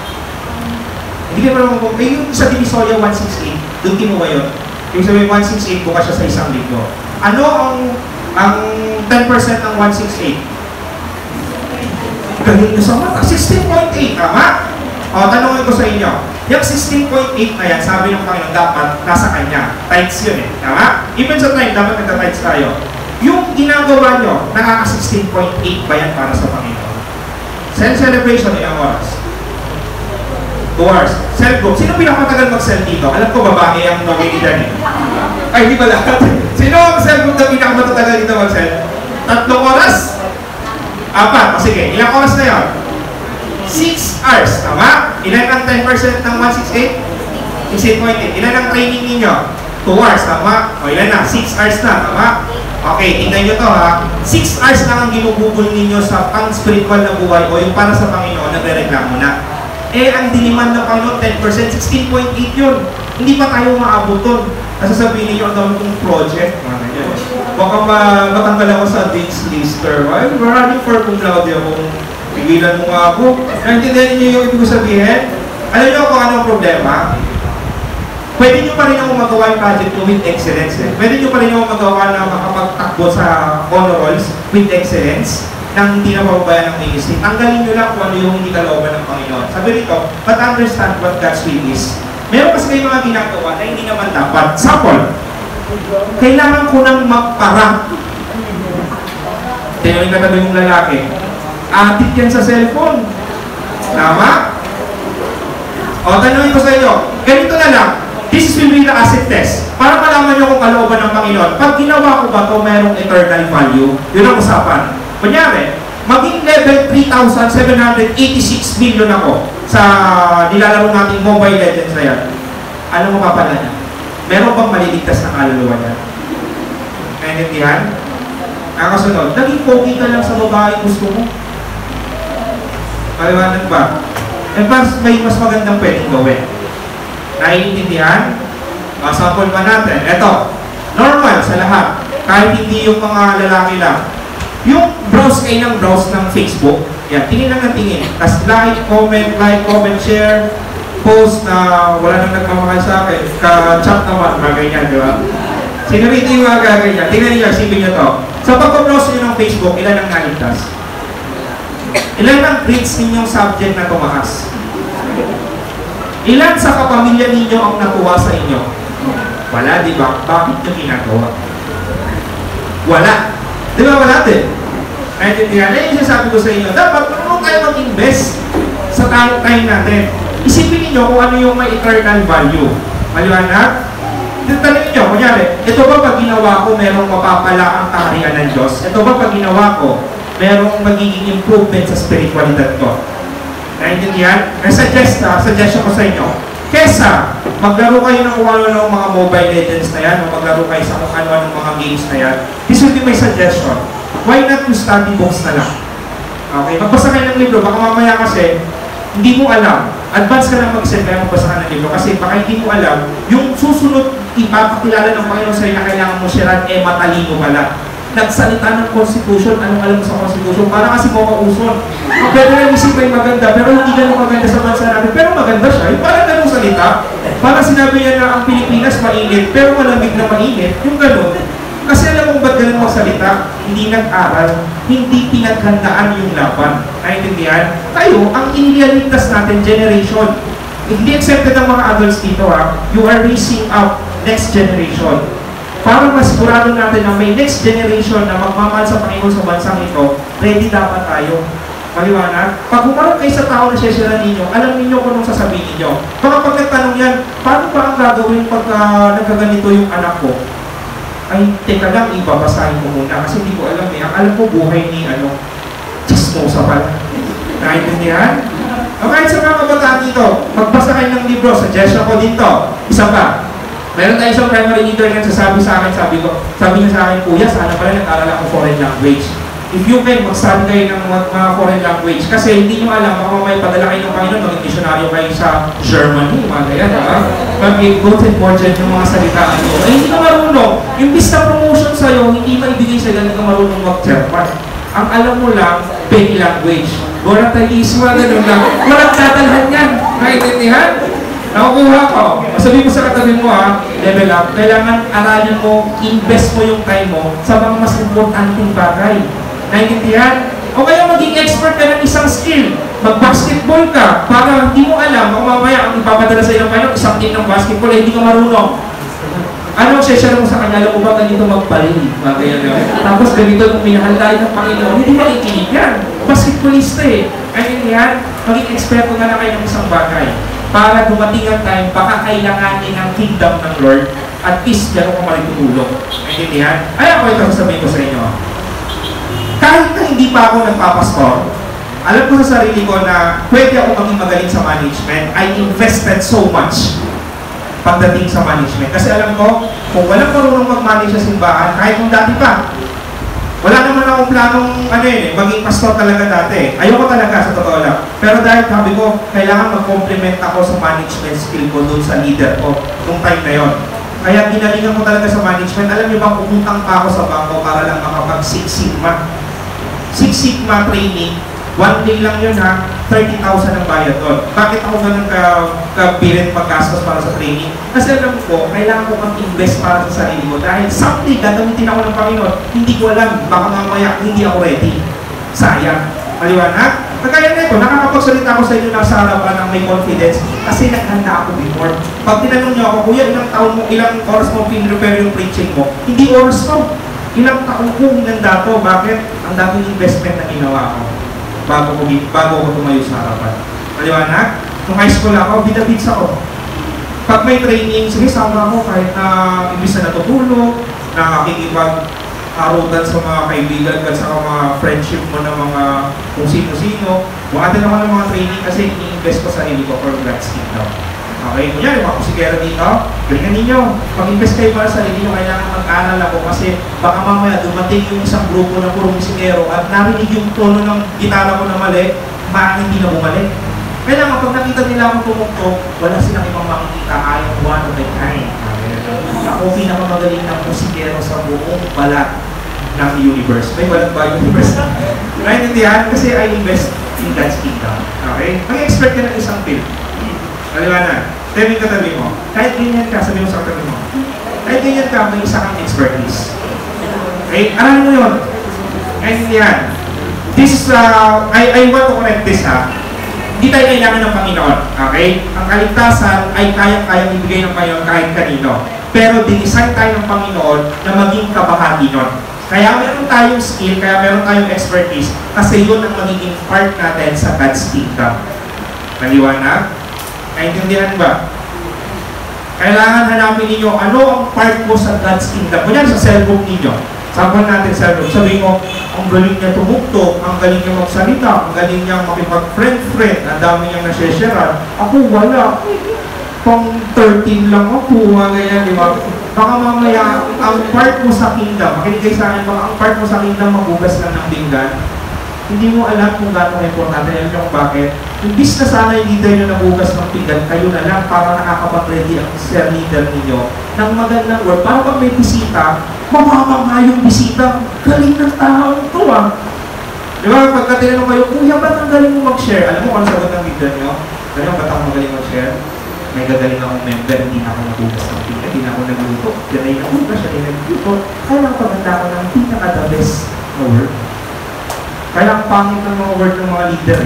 Speaker 1: Hindi ka marunong kung may yung sa Divisoria one sixty-eight, doon mo ba yun? Yung sabi one sixty-eight, bukas siya sa isang linggo. Ano ang ang ten percent ng one sixty-eight? Galing nyo sa mata. sixteen point eight, tama? O, tanongin ko sa inyo. Yung sixteen point eight na yan, sabi ng Panginoon, dapat nasa Kanya. Tides yun eh. Tama? Even sa time, dapat nagka-tides tayo. Yung ginagawa nyo, nakaka sixteen point eight ba yan para sa Panginoon? Cell celebration, ilang oras? two hours. Cell group. Sino pinakamatagal mag-cell dito? Alam ko, babae ang nagigilitan eh. Ay, di ba lahat? Sino ang cell group na pinakamatagal dito mag-cell? Tatlong oras? Apat. O sige, ilang oras na yun? six hours. Tama? Ilan ang ten percent ng one sixty-eight? sixteen point eight. Ilan ang training ninyo? two hours. Tama? O ilan na? six hours na. Tama? Okay, tingnan nyo to ha. six hours lang ang ginugugol ninyo sa pang-spiritual na buhay o yung para sa Panginoon, nagre-reklamo na. Eh, ang diniman ng Panginoon, ten percent, sixteen point eight yun. Hindi pa tayo maabot doon. Nasasabihin ninyo, ang dami kong project. Baka ma matanggal ako sa dates lister. Ay, maraming for cum laude akong pigilan mo nga ako. Naintindihan niyo yung ibig sabihin? Alam niyo kung anong problema? Pwede niyo pa rin ako magawa yung project ko with excellence. Eh. Pwede niyo pa rin ako magawa na makapagtakbo sa honor rolls with excellence nang hindi na mababayan ng ministry. Tanggalin nyo lang kung ano yung hindi kalooban ng Panginoon. Sabi rito, but understand what God's will is. Meron kasi kayo mga ginagawa na hindi naman dapat. Sample, kailangan ko nang magpara. Tinawin ka tabi mong lalaki. Atit yan sa cellphone. Tama? O, tanongin ko sa inyo, ganito na lang. This will be the asset test. Para malaman nyo kung kalooban ng Panginoon. Pag ginawa ko ba ito, mayroong eternal value. Yun ang usapan. Kunyari, maging level three thousand seven hundred eighty-six million ako sa nilalaro nating Mobile Legends na yan. Ano mo papala niya? Meron bang maliligtas na kaluluwa niya? Naintindihan? Nakasunod, naging pogi ka lang sa babae gusto mo. Maliwanag ba? Eh, mas, may mas magandang pwedeng gawin. Naiintindihan? Uh, sample pa natin. Ito, normal sa lahat. Kahit hindi yung mga lalaki lang. Yung browse kayo ng browse ng Facebook, yan, tingin lang ng tingin. Tapos like, comment, like, comment, share, post na wala nang nagmamahal sa akin, ka-chat naman, mga ganyan, di ba? Sino rito yung mga ganyan? Tingnan niyo, sipin niyo to. Sa pagka-browse niyo ng Facebook, ilan ang naligtas? Ilan ang grades ninyong subject na tumakas? Ilan sa kapamilya ninyo ang natuwa sa inyo? Wala, di ba? Bakit nyo ginagawa? Wala. Di ba wala din? Naintindihan? Eh, yung sasabi ko sa inyo, dapat marunong tayo mag-invest sa time natin. Isipin niyo kung ano yung may eternal value. Maliwanag? Tanongin niyo, kunyari, ito ba pag ginawa ko, merong mapapala ang kaharian ng Diyos? Ito ba pag ginawa ko, merong magiging improvement sa spiritualidad ko? Naintindihan? Na-suggest na, suggestion ko sa inyo. Kesa, maglaro kayo ng kung ano ng mga Mobile Legends na yan, o maglaro kayo sa kung ano ng mga games na yan, this will be my suggestion. Why not you study books na lang? Okay, magbasa kayo ng libro, baka mamaya kasi, hindi mo alam, advance ka lang mag-isip kaya magbasa ka ng libro, kasi baka hindi mo alam, yung susunod, ipapakilala ng Panginoon sa'yo na kailangan mo siya, eh matalino pala. Nagsalita ng Constitution, anong alam mo sa Constitution? Para kasi mo kauson. Ang pwede lang isipin maganda, pero hindi ganun maganda sa bansa natin. Pero maganda siya. Yung parang ganun salita. Para sinabi niya na ang Pilipinas mainit, pero malamig na mainit. Yung ganun. Kasi alam mo ba't ganun magsalita? Hindi nag-aral, hindi pinaghandaan yung laban. Naintindihan? Tayo, ang iniligtas natin, generation. Hindi accepted ng mga adults dito ha. You are raising up next generation. Para masigurado natin na may next generation na magmamahal sa Panginoon sa bansang ito, ready dapat tayo. Maliwanag? Pag humarap kayo sa tao na sesyonan ninyo, alam ninyo kung anong sasabihin ninyo. Baka pag nagtanong yan, paano ba ang gagawin pag uh, nagkaganito yung anak ko? Ay, teka lang, ibabasahin ko muna kasi hindi ko alam eh. Ang alam ko buhay ni ano, chismosa pala. Naintindihan? O kahit sa mga kabataan dito, magbasa kayo ng libro, suggestion ko dito. Isa pa. Meron tayo isang primary leader na sasabi sa akin, sabi ko, sabi niya sa akin, kuya, sana pala nag-aral ako foreign language. If you can, mag-study kayo ng mga foreign language. Kasi hindi nyo alam, baka may padala kayo ng Panginoon, maging disyonaryo kayo sa Germany, mga ganyan, ha? Mag-goated more dyan yung mga salitaan nyo. Eh, hindi ka marunong. Yung vista promotion sa'yo, hindi maibigay sa'yo na ka marunong mag-German. Ang alam mo lang, penny language. Gora tayo iswa, gano'n lang. Walang tatalhan yan. Naintindihan? Nakukuha ko. Sabi mo sa katabi mo ha, level up, kailangan aralin mo, invest mo yung time mo sa mga mas importanteng bagay. Naintindihan? O kaya maging expert ka ng isang skill. Mag-basketball ka para hindi mo alam, kung mamaya ang ipapadala sa iyo kayo, isang team ng basketball, eh, hindi ka marunong. Ano ang session mo sa kanya? Alam mo ba ganito magparinig? Tapos ganito kung minahal tayo ng Panginoon, hindi makikinig yan. Basketballista eh.
Speaker 2: Kaya yan, maging eksperto na lang kayo ng isang bagay para dumating ang time, baka kailanganin ng kingdom ng Lord at least gano'n ko maritutulong. Kaya ay ako ito sasabihin ko sa inyo. Kahit na hindi pa ako nagpapastor, alam ko sa sarili ko na pwede ako maging magaling sa management. I invested so much pagdating sa management. Kasi alam ko, kung walang marunong mag-manage sa simbahan, kahit kung dati pa, wala naman akong planong ano yun, eh, maging pastor talaga dati. Ayoko talaga, sa totoo lang. Pero dahil sabi ko, kailangan mag-complement ako sa management skill ko doon sa leader ko nung time na yon. Kaya ginalingan ko talaga sa management. Alam niyo ba, pupuntang pa ako sa bangko para lang makapag Six Sigma. Six Sigma training. One day lang yun ha, thirty thousand ang bayad doon. Bakit ako ganun ka-birit paggastos para sa training? Kasi alam ko, kailangan ko mag-invest para sa sarili ko. Dahil someday, gagamitin ako ng Panginoon, hindi ko alam, baka mamaya hindi ako ready. Sayang. Maliwanag? Kagaya na ito, nakakapagsalita ako sa inyo nasa harapan ng may confidence kasi naghanda ako before. Pag tinanong niyo ako, kuya, ilang taon mo, ilang oras mo pinrepare yung preaching mo? Hindi oras mo. Ilang taon ko hinanda to. Bakit? Ang daming investment na ginawa ko bago ko, bago ko tumayo sa harapan. Maliwanag? Nung high school ako, bidabits ako. Pag may training, sige, sama ako kahit na imbis na natutulog, nakakikipag-arutan sa mga kaibigan at sa mga friendship mo ng mga kung sino-sino. Bukatin ako ng mga training kasi i-invest ko sa sarili ko for God's kingdom. Okay? Kunyari, mga kusigera dito, galingan ninyo. Pag-invest kayo para sa sarili nyo, kailangan mag-aral ako kasi baka mamaya dumating yung isang grupo ng puro musikero at narinig yung tono ng gitara ko na mali, baka hindi na bumalik. Kailangan pag nakita nila akong tumugtog, wala silang ibang makikita, ayaw one of a kind. Ako pinakamagaling ng musikero sa buong balat ng universe. May balat ba universe? Naintindihan? Kasi I invest in God's kingdom. Okay? Mag-expect ka ng isang film. Maliwanag. Tayo yung katabi mo. Kahit ganyan ka, sabi mo sa katabi mo. Kahit ganyan ka, may isa kang expertise. Okay? Aralin mo yun. And yan. This, uh, I, I want to correct this ha. Hindi tayo kailangan ng Panginoon. Okay? Ang kaligtasan ay kayang-kayang ibigay ng Panginoon kahit kanino. Pero dinisign tayo ng Panginoon na maging kabahagi nun. Kaya meron tayong skill, kaya meron tayong expertise, kasi yun ang magiging part natin sa God's kingdom. Maliwanag? Naintindihan ba? Kailangan hanapin ninyo ano ang part mo sa God's kingdom. Kunyari sa cellphone ninyo. Sample natin cellphone. Sabihin mo, ang galing niya tumugtog, ang galing niya magsalita, ang galing niya makipag-friend-friend, ang dami niyang nasesyaran. Ako wala. Pang thirteen lang ako, mga ganyan, di ba? Baka mamaya, ang part mo sa kingdom, makinig kayo sa akin, baka ang part mo sa kingdom, magugas lang ng pinggan. Hindi mo alam kung gano'ng importante. Alam niyo kung bakit? Imbis na sana yung leader nyo nagugas ng pinggan, kayo na lang para nakakapag-ready ang sir leader ninyo ng magandang word. Para pag may bisita, mamamangha yung bisita. Galing ng tao ito ah. Di ba? Pagka tinanong kayo, kuya, ba't ang galing mo mag-share? Alam mo kung ano sagot ng leader nyo? Alam mo, ba't ako magaling mag-share? May gagaling akong member, hindi na ako nagugas ng pinggan, hindi na ako nagluto. Yan ay nagugas, yan ay nagluto. Kaya lang paganda ko ng pinaka-the best na word. Kaya ang pangit ng mga word ng mga leader.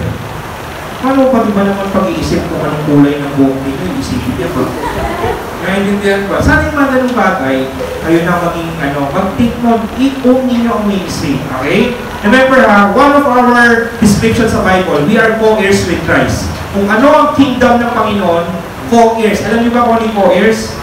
Speaker 2: Ano pa diba naman pag-iisip kung anong kulay ng buhok nito, isipin niya pa. Naintindihan ba? Sana yung mga ganung bagay, kayo na maging ano, mag-take note, i-own ninyo ang ministry. Okay? Remember ha, one of our descriptions sa Bible, we are co-heirs with Christ. Kung ano ang kingdom ng Panginoon, co-heirs. Alam niyo ba kung ano yung co-heirs?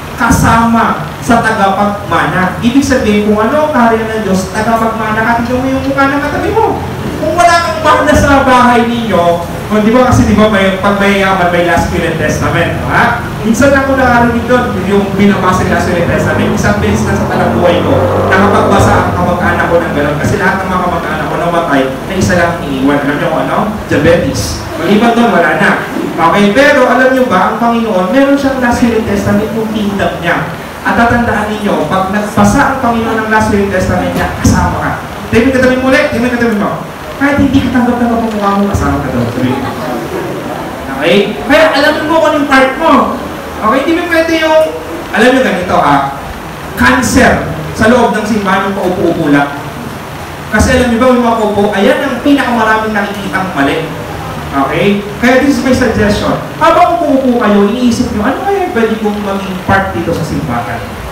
Speaker 2: Kasama sa tagapagmana. Ibig sabihin, kung ano ang kaharian ng Diyos, tagapagmana ka, tignan mo yung mukha ng katabi mo. Kung wala kang partner sa bahay ninyo, kung di ba kasi di ba may, pag may yaman, may last will and testament, ha? Minsan ako nakarinig doon, yung binabasa ng last will and testament, isang beses na sa talang buhay ko, nakapagbasa ang kamag-anak ko ng gano'n, kasi lahat ng mga kamag-anak ko namatay, na isa lang iniwan. Alam niyo kung ano? Diabetes. Maliban doon, wala na. Okay, pero alam niyo ba, ang Panginoon, meron siyang last will and testament yung kingdom niya. At tatandaan ninyo, pag nagbasa ang Panginoon ng last will and testament niya, kasama ka. Tingnan mo katabi mo ulit, tingnan mo katabi mo. Kahit hindi ka tanggap-tanggap ang mukha mo, kasama ka daw. Okay? Kaya alam mo kung yung part mo. Okay, hindi mo pwede yung, alam niyo ganito ha, cancer sa loob ng simbahan yung paupo-upo lang. Kasi alam niyo ba, yung mga paupo, ayan ang pinakamaraming nakikitang mali. Okay? Kaya this is my suggestion. Habang umuupo kayo, iniisip nyo, ano kaya pwede kong maging part dito sa simbahan?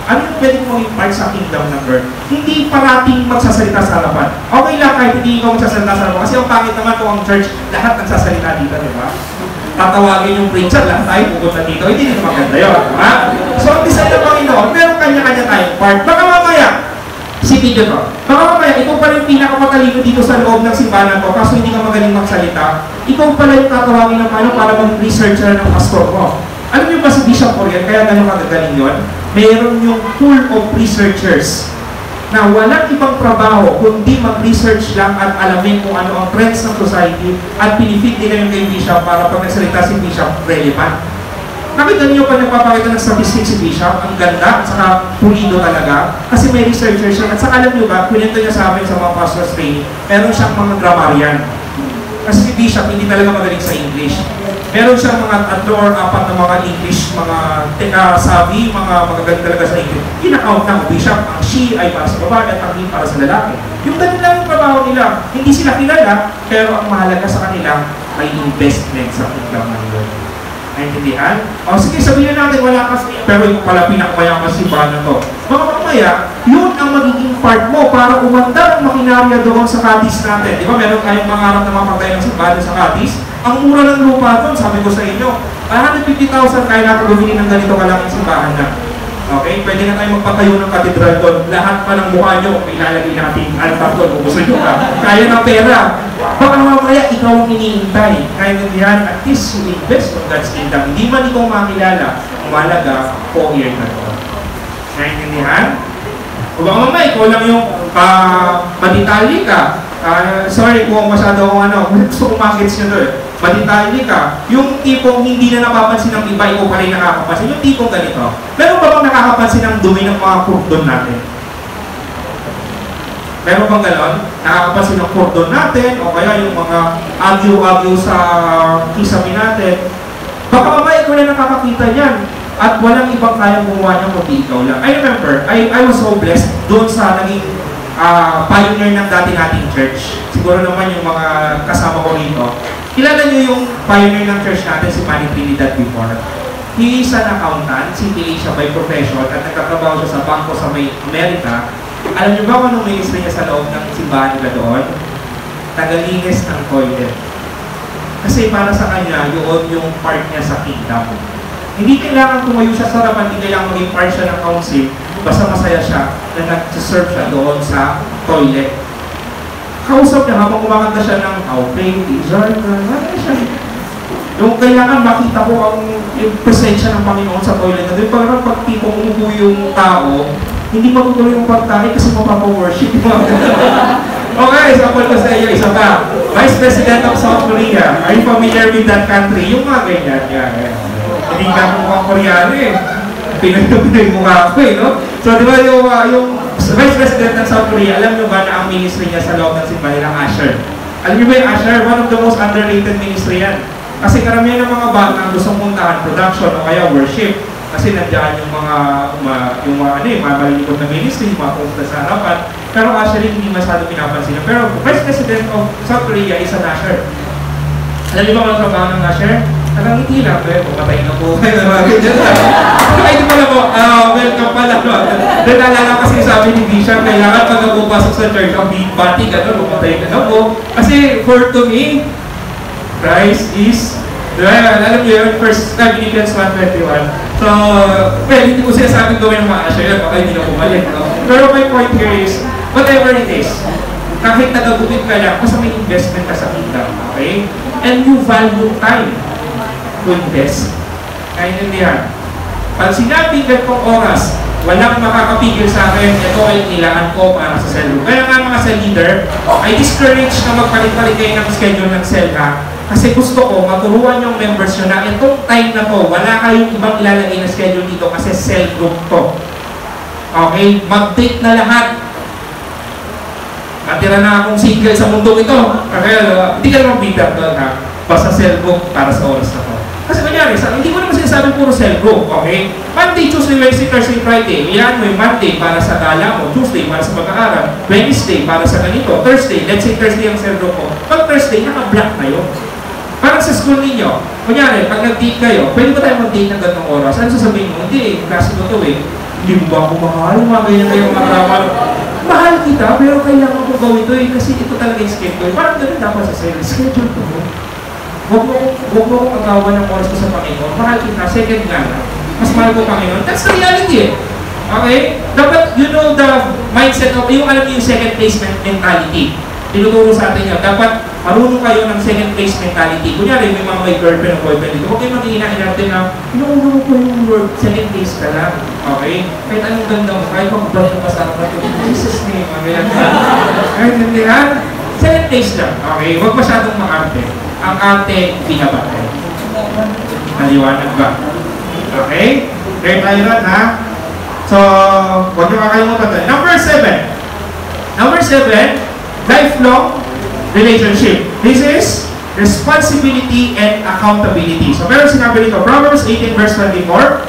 Speaker 2: ano yung pwede mong impart sa kingdom ng Lord? Hindi parating magsasalita sa harapan. Okay lang kahit hindi ikaw magsasalita sa harapan. Kasi ang pangit naman kung ang church, lahat nagsasalita dito, di ba? Tatawagin yung preacher, lahat tayo pupunta dito. Hindi nito maganda yun, di ba? So, ang design ng Panginoon, meron kanya-kanya tayong part. Baka mamaya, si video to. Baka mamaya, ikaw pa rin pinakamatalino dito sa loob ng simbahan ko, kaso hindi ka magaling magsalita. Ikaw pala yung tatawagin ng paano para mag-researcher ng pastor mo. Alam niyo ba si Bishop Oriel, kaya gano'ng kagagaling yun? Mayroon yung pool of researchers na walang ibang trabaho kundi mag-research lang at alamin kung ano ang trends ng society at pinifit nila yung kay Bishop para pag nagsalita si Bishop, relevant. Nakita niyo pa nagpapakita ng statistics si Bishop, ang ganda at saka pulido talaga kasi may researchers siya. At saka alam niyo ba, kwento niya sa amin sa mga pastors training, meron siyang mga grammarian. Kasi si Bishop hindi talaga magaling sa English. Meron siyang mga tatlo or apat na mga English, mga uh, sabi, mga magagaling talaga sa English. Kinakount ng Bishop, ang she ay para sa babae at ang he para sa lalaki. Yung ganun lang yung trabaho nila. Hindi sila kilala, pero ang mahalaga sa kanila ay investment sa kingdom ng Lord. Naintindihan? O sige, sabihin natin wala kasi, pero yung pala pinakamayaman simbahan na to. Mga mamaya, yun ang magiging part mo para umandar ang makinarya doon sa Cadiz natin. Di ba meron tayong mangarap na mapagay ng simbahan sa Cadiz? Ang mura ng lupa doon, sabi ko sa inyo, one hundred fifty thousand kaya natin bumili ng ganito kalaking simbahan na. Okay? Pwede na tayo magpatayo ng katedral doon. Lahat pa ng mukha nyo, ilalagay natin altar doon, kung gusto nyo ka. Kaya ng pera. Baka mamaya, ikaw ang iniintay. Kaya nandiyan, at least you invest on God's kingdom. Hindi man ikaw makilala, ang malaga, four-year na ito. Naintindihan? O baka mamaya, ikaw lang yung uh, maditali ka. Uh, sorry kung masyado akong ano, gusto ko makits nyo doon. Maditali ka. Yung tipong hindi na napapansin ng iba, ikaw pa rin nakakapansin. Yung tipong ganito. Meron ba bang nakakapansin ng dumi ng mga kurdon natin? Meron bang ganon? Nakakapansin ng kurdon natin o kaya yung mga agyo-agyo sa kisame natin. Baka mamaya ikaw na nakakakita niyan at walang ibang kayang gumawa niya kundi ikaw lang. I remember, I, I was so blessed doon sa naging uh, pioneer ng dati nating church. Siguro naman yung mga kasama ko rito. Kilala niyo yung pioneer ng church natin, si Manny Trinidad before. He is an accountant, C P A siya by profession at nagtatrabaho siya sa bangko sa may Amerika. Alam niyo ba kung anong ministry niya sa loob ng simbahan nila doon? Tagalinis ng toilet. Kasi para sa kanya, yun yung part niya sa kingdom. Hindi kailangan tumayo siya sa harapan, hindi kailangan maging part siya ng council, basta masaya siya na nag-serve siya doon sa toilet. Kausap niya habang kumakanta siya ng How Faith is Our God. Ano siya? Yung kailangan makita ko ang yung presensya ng Panginoon sa toilet. At yung parang pag tipong umupo yung tao, hindi matutuloy yung pagtahi kasi mapapa-worship. Okay, example ko sa iyo, isa pa. Vice President of South Korea. Are you familiar with that country? Yung mga ganyan. Yeah, yeah. Hindi ka mukhang Koreano eh. Pinag-pinag mukha ko eh, no? So, di ba yung, uh, yung Vice President ng South Korea, alam nyo ba na ang ministry niya sa loob ng simbahan nilang usher? Alam nyo ba yung usher? One of the most underrated ministry yan. Kasi karamihan ng mga batang gustong puntahan, production o kaya worship. Kasi nandiyan yung mga, uma, yung mga, ano eh, mga malilikot na ministry, mga pumunta sa harapan. Pero actually, hindi masyado pinapansin. Pero Vice President of South Korea is an usher. Alam niyo ba kung trabaho ng usher? Alam, hindi lang, eh, pumatay na po. Ay, di pala po, uh, welcome pala. Then, naalala kasi sabi ni Bishop, kailangan pag napupasok sa church, ang bati ka doon, pumatay ka na po. Kasi, for to me, Christ is, diba, alam niyo yun, first Philippians one twenty-one. So, well, hindi ko sinasabing gawin ng mga usher, baka hindi na pumalik. No? Pero my point here is, whatever it is, kahit nagagupit ka lang, basta may investment ka sa kingdom, okay? And you value time to invest. Naintindihan? Pag sinabing ganitong oras, walang makakapigil sa akin, ito ay kailangan ko para sa cell room. Kaya nga mga cell leader, I discourage na magpalit-palit kayo ng schedule ng cell ha. Kasi gusto ko, maturuan yung members nyo na itong time na to, wala kayong ibang ilalagay na schedule dito kasi cell group to. Okay? Mag-take na lahat. Matira na akong single sa mundo ito. Kaya, uh, hindi ka naman bitter doon ha. Basta cell group para sa oras na to. Kasi kanyari, sa, hindi ko naman sinasabi puro cell group, okay? Monday, Tuesday, Wednesday, Thursday, Friday. Ilan mo yung Monday para sa gala mo, Tuesday para sa pag-aaral, Wednesday para sa ganito, Thursday, let's say Thursday ang cell group ko. Pag Thursday, naka-block na yun. Parang sa school ninyo, kunyari, pag nag-date kayo, pwede ba tayo mag-date ng ganitong oras? Ano sasabihin mo? Hindi, klase mo ito eh. Hindi mo ba ako mahal? Mga ganyan kayong mga mahal kita, pero kailangan ko gawin ito eh, kasi ito talaga yung schedule. Parang ganun dapat sa sales. Schedule ko. Huwag mo huwag mo kong agawan ng oras ko sa Panginoon. Mahal kita, second nga na. Mas mahal ko Panginoon. That's the reality eh. Okay? Dapat, you know the mindset of, yung alam niyo yung second place mentality. Tinuturo sa atin yun. Dapat marunong kayo ng second place mentality. Kunyari, may mga may girlfriend o boyfriend dito. Huwag kayo mag-iinain natin na, inuuna mo po yung word, second place ka lang. Okay? Kahit anong ganda mo, kahit kung ba yung pasarap na ito, Jesus name, mga kahit hindi ha? Second place lang. Okay? Huwag masyadong makarte. Ang arte, binabatay. Naliwanag ba? Okay? Kaya tayo lang ha? So, huwag niyo makalimutan tayo. Number seven. Number seven, lifelong relationship. This is responsibility and accountability. So, meron sinabi dito, Proverbs eighteen verse twenty-four,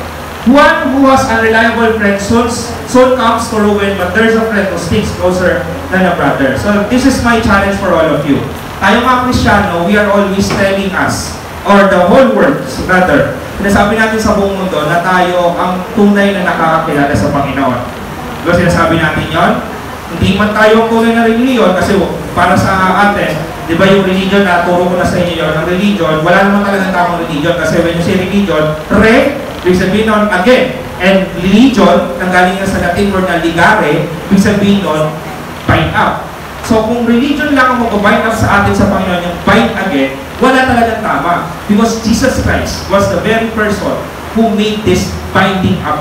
Speaker 2: one who has unreliable friend soon, soon comes to ruin, but there's a friend who sticks closer than a brother. So, this is my challenge for all of you. Tayo mga Kristiyano, we are always telling us, or the whole world, rather, sinasabi natin sa buong mundo na tayo ang tunay na nakakakilala sa Panginoon. Diba sinasabi natin yon? Hindi man tayo ang tunay na religion kasi para sa atin, di ba yung religion na turo ko na sa inyo yun, ang religion, wala naman talagang tamang religion kasi when you say religion, re, ibig sabihin nun, again, and religion, nanggaling na sa Latin word na ligare, ibig sabihin nun, bind up. So kung religion lang ang mag-bind up sa atin sa Panginoon, yung bind again, wala talagang tama. Because Jesus Christ was the very person who made this binding up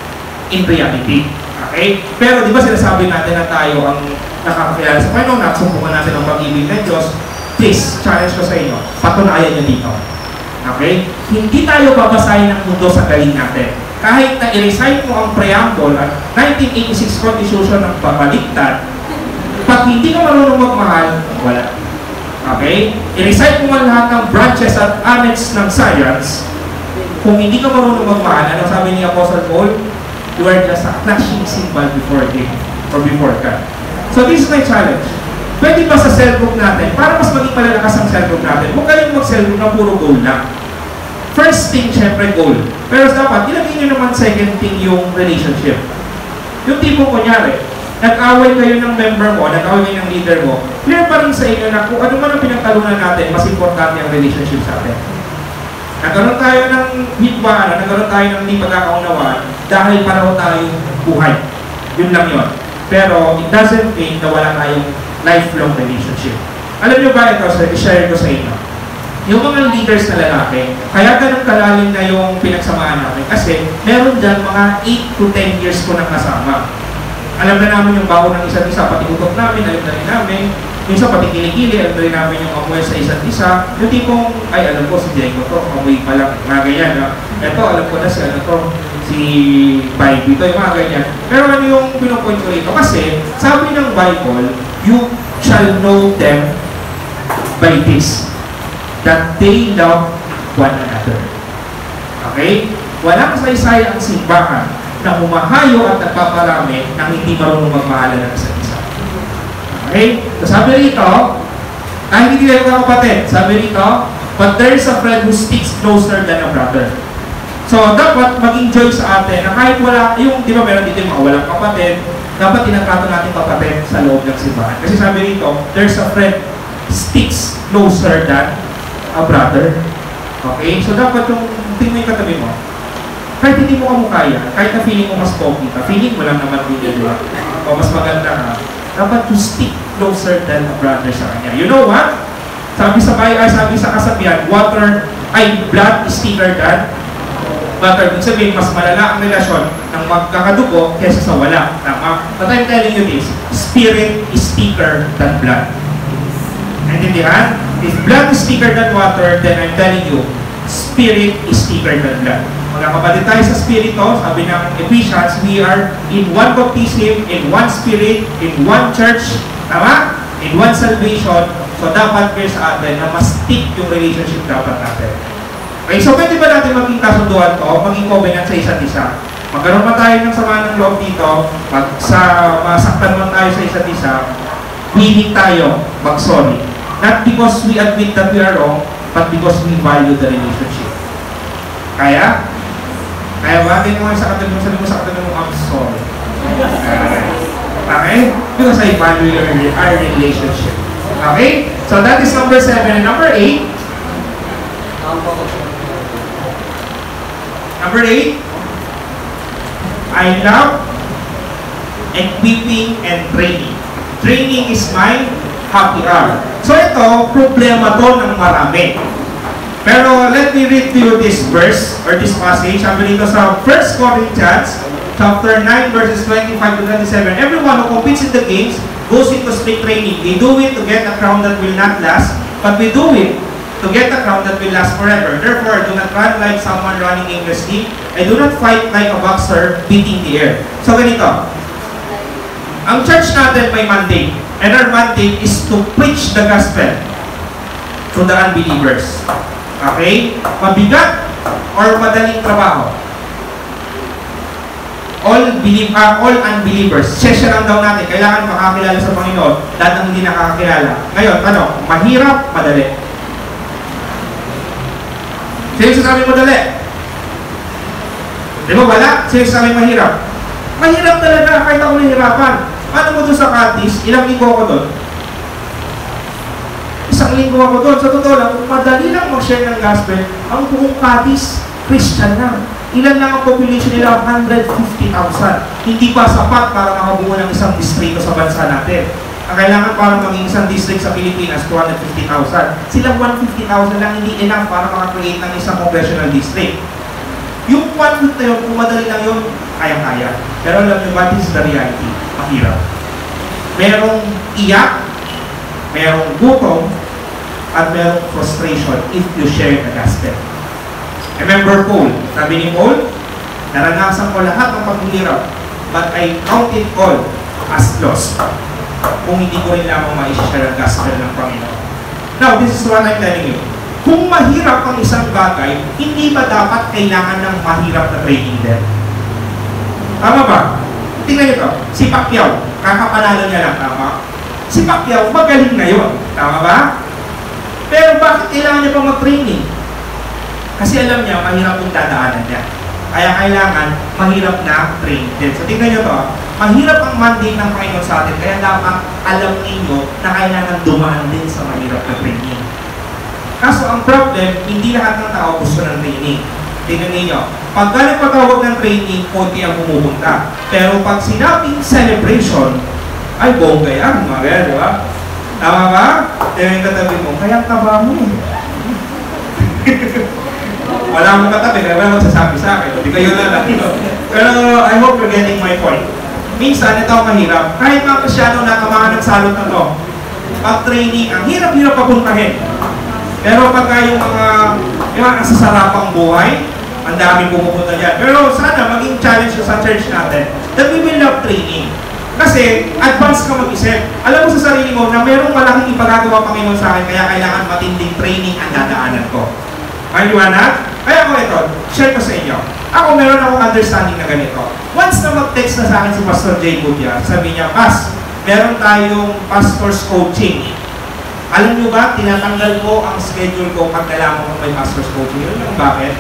Speaker 2: in reality. Okay? Pero di ba sinasabi natin na tayo ang nakakakilala sa Panginoon, nagsumpungan natin ang pag-ibig ng Diyos? Please, challenge ko sa inyo, patunayan nyo dito. Okay? Hindi tayo babasahin ng mundo sa galing natin. Kahit na i-recite mo ang preamble at nineteen eighty-six Constitution ng pabaliktad, pag hindi ka marunong magmahal, wala. Okay? I-recite mo man lahat ng branches at annexes ng science, kung hindi ka marunong magmahal, ano sabi ni Apostle Paul? You are just a clashing symbol before Him or before God. So this is my challenge. Pwede ba sa cell group natin, para mas maging malalakas ang cell group natin, huwag kayong mag-cell group na puro goal lang. First thing, syempre, goal. Pero dapat, ilagay nyo naman second thing yung relationship. Yung tipo kunyari, nag-away kayo ng member mo, nag-away kayo ng leader mo, clear pa rin sa inyo na kung ano man ang pinagtalunan natin, mas importante ang relationship sa atin. Nagkaroon tayo ng hitwaan, nagkaroon tayo ng hindi pagkakaunawaan dahil pareho tayong buhay. Yun lang yun. Pero it doesn't mean na wala tayong lifelong relationship. Alam nyo ba ito, i-share ko sa inyo? Yung mga leaders na lalaki, kaya ganun kalalim na yung pinagsamahan natin kasi meron dyan mga eight to ten years ko nang kasama. Alam na namin yung bago ng isa't isa, pati utok namin, alam na rin namin. Minsan pati kilikili, alam na rin namin yung amoy sa isa't isa. Yung tipong, ay alam ko si Diego to, amoy pa lang, mga ganyan. No? Ito, alam ko na si ano to, si Bible to, yung mga ganyan. Pero ano yung pinupoint ko rito? Kasi, sabi ng Bible, you shall know them by this, that they love one another. Okay? Walang saysay ang simbahan na humahayo at nagpaparami ng hindi marunong magmahalan ng isa't isa. Okay? So sabi rito, kahit hindi kayo kapatid, sabi rito, but there is a friend who sticks closer than a brother. So dapat mag-enjoy sa atin na kahit wala, yung di ba meron dito yung mga walang kapatid, dapat tinagkato natin kapatid sa loob ng simbahan. Kasi sabi rito, there's a friend sticks closer than a brother. Okay? So dapat yung tingnan yung katabi mo, kahit hindi mo kamukha yan, kahit na feeling mo mas pogi ka, feeling mo lang naman din yun, o mas maganda ka, dapat to stick closer than a brother sa kanya. You know what? Sabi sa Bible, sabi sa kasabihan, water, ay, blood is thicker than butter. Ibig sabihin, mas malala ang relasyon ng magkakadugo kaysa sa wala. Tama? But I'm telling you this, spirit is thicker than blood. Naintindihan? If blood is thicker than water, then I'm telling you, spirit is thicker than blood. Magkakapatid tayo sa spirito, sabi ng Ephesians, we are in one baptism, in one spirit, in one church, tama? In one salvation. So dapat kayo sa atin na mas stick yung relationship dapat natin. Okay, so pwede ba natin maging kasunduan to, maging covenant sa isa't isa? Magkaroon pa tayo ng sama ng loob dito, pag sa masaktan man tayo sa isa't isa, willing tayo mag-sorry. Not because we admit that we are wrong, but because we value the relationship. Kaya? Kaya ba? Hindi mo sa katabi mo, sabi mo sa katabi mo, I'm sorry. Okay? Because I value your, our relationship. Okay? So that is number seven. And number eight. Number eight. I love equipping and training. Training is my happy hour. So ito, problema to ng marami. Pero let me read to you this verse or this passage. Sabi dito sa First Corinthians chapter nine verses twenty-five to twenty-seven. Everyone who competes in the games goes into strict training. They do it to get a crown that will not last, but we do it to get a crown that will last forever. Therefore, do not run like someone running aimlessly. I do not fight like a boxer beating the air. So ganito, ang church natin may mandate, and our mandate is to preach the gospel to the unbelievers. Okay? Mabigat or madaling trabaho? All believe, uh, all unbelievers. Sesya lang daw natin. Kailangan makakilala sa Panginoon. Lahat ng hindi nakakakilala. Ngayon, ano? Mahirap, madali. Sino sasabi madali? Di ba wala? Sino sasabi mahirap? Mahirap talaga. Kahit ako nahihirapan. Ano mo doon sa Cadiz? Ilang linggo ako doon? Isang linggo ako doon. Sa totoo lang, madali lang mag-share ng gospel. Ang buong Cadiz, Christian na. Ilan lang ang population nila? one hundred fifty thousand. Hindi pa sapat para makabuo ng isang distrito sa bansa natin. Ang kailangan para maging isang district sa Pilipinas, two hundred fifty thousand. Silang one hundred fifty thousand lang hindi enough para maka-create ng isang congressional district. Yung one hundred na yun, kung madali lang yun, kaya-kaya. Pero alam nyo ba, this is the reality. Mahirap. Merong iyak, merong gutom, at merong frustration if you share the gospel. Remember Paul, sabi ni Paul, naranasan ko lahat ng paghihirap, but I count it all as loss kung hindi ko rin lamang ma-share ang gospel ng Panginoon. Now, this is what I'm telling you. Kung mahirap ang isang bagay, hindi ba dapat kailangan ng mahirap na training din? Tama ba? Tingnan nyo ito, si Pacquiao, kakapanalo niya lang, tama? Si Pacquiao, magaling na yun, tama ba? Pero bakit kailangan niya pang mag-training? Kasi alam niya, mahirap yung dadaanan niya. Kaya kailangan, mahirap na training din. So tingnan nyo ito, mahirap ang mandate ng Panginoon sa atin, kaya dapat alam ninyo na kailangan dumaan din sa mahirap na training. Kaso ang problem, hindi lahat ng tao gusto ng training. Tingnan ninyo, pag nagpatawag ng training, konti ang pumupunta. Pero pag sinabing celebration, ay bongga yan, mga ganyan, di ba? Tama ba? Tingnan yung katabi mo, kaya taba mo eh. Wala mong katabi, kaya wala magsasabi sa akin. Hindi kayo na lang. Pero I hope you're getting my point. Minsan, ito ang mahirap. Kahit mga Kristyano na mga nagsalot na to, pag training, ang hirap-hirap papuntahin. Pero pagka yung mga, yung mga nasasarapang buhay, ang daming pumupunta dyan. Pero sana maging challenge sa church natin that we will love training. Kasi advance ka mag-isip. Alam mo sa sarili mo na merong malaking ipagagawa Panginoon sa akin, kaya kailangan matinding training ang dadaanan ko. May liwanag? Kaya ako ito, share ko sa inyo. Ako meron akong understanding na ganito. Once na mag-text na sa akin si Pastor Jay Gutierrez, sabi niya, Pas, meron tayong pastor's coaching. Alam nyo ba, tinatanggal ko ang schedule ko pag nalaman ko may pastor's coaching. Yun yung bakit?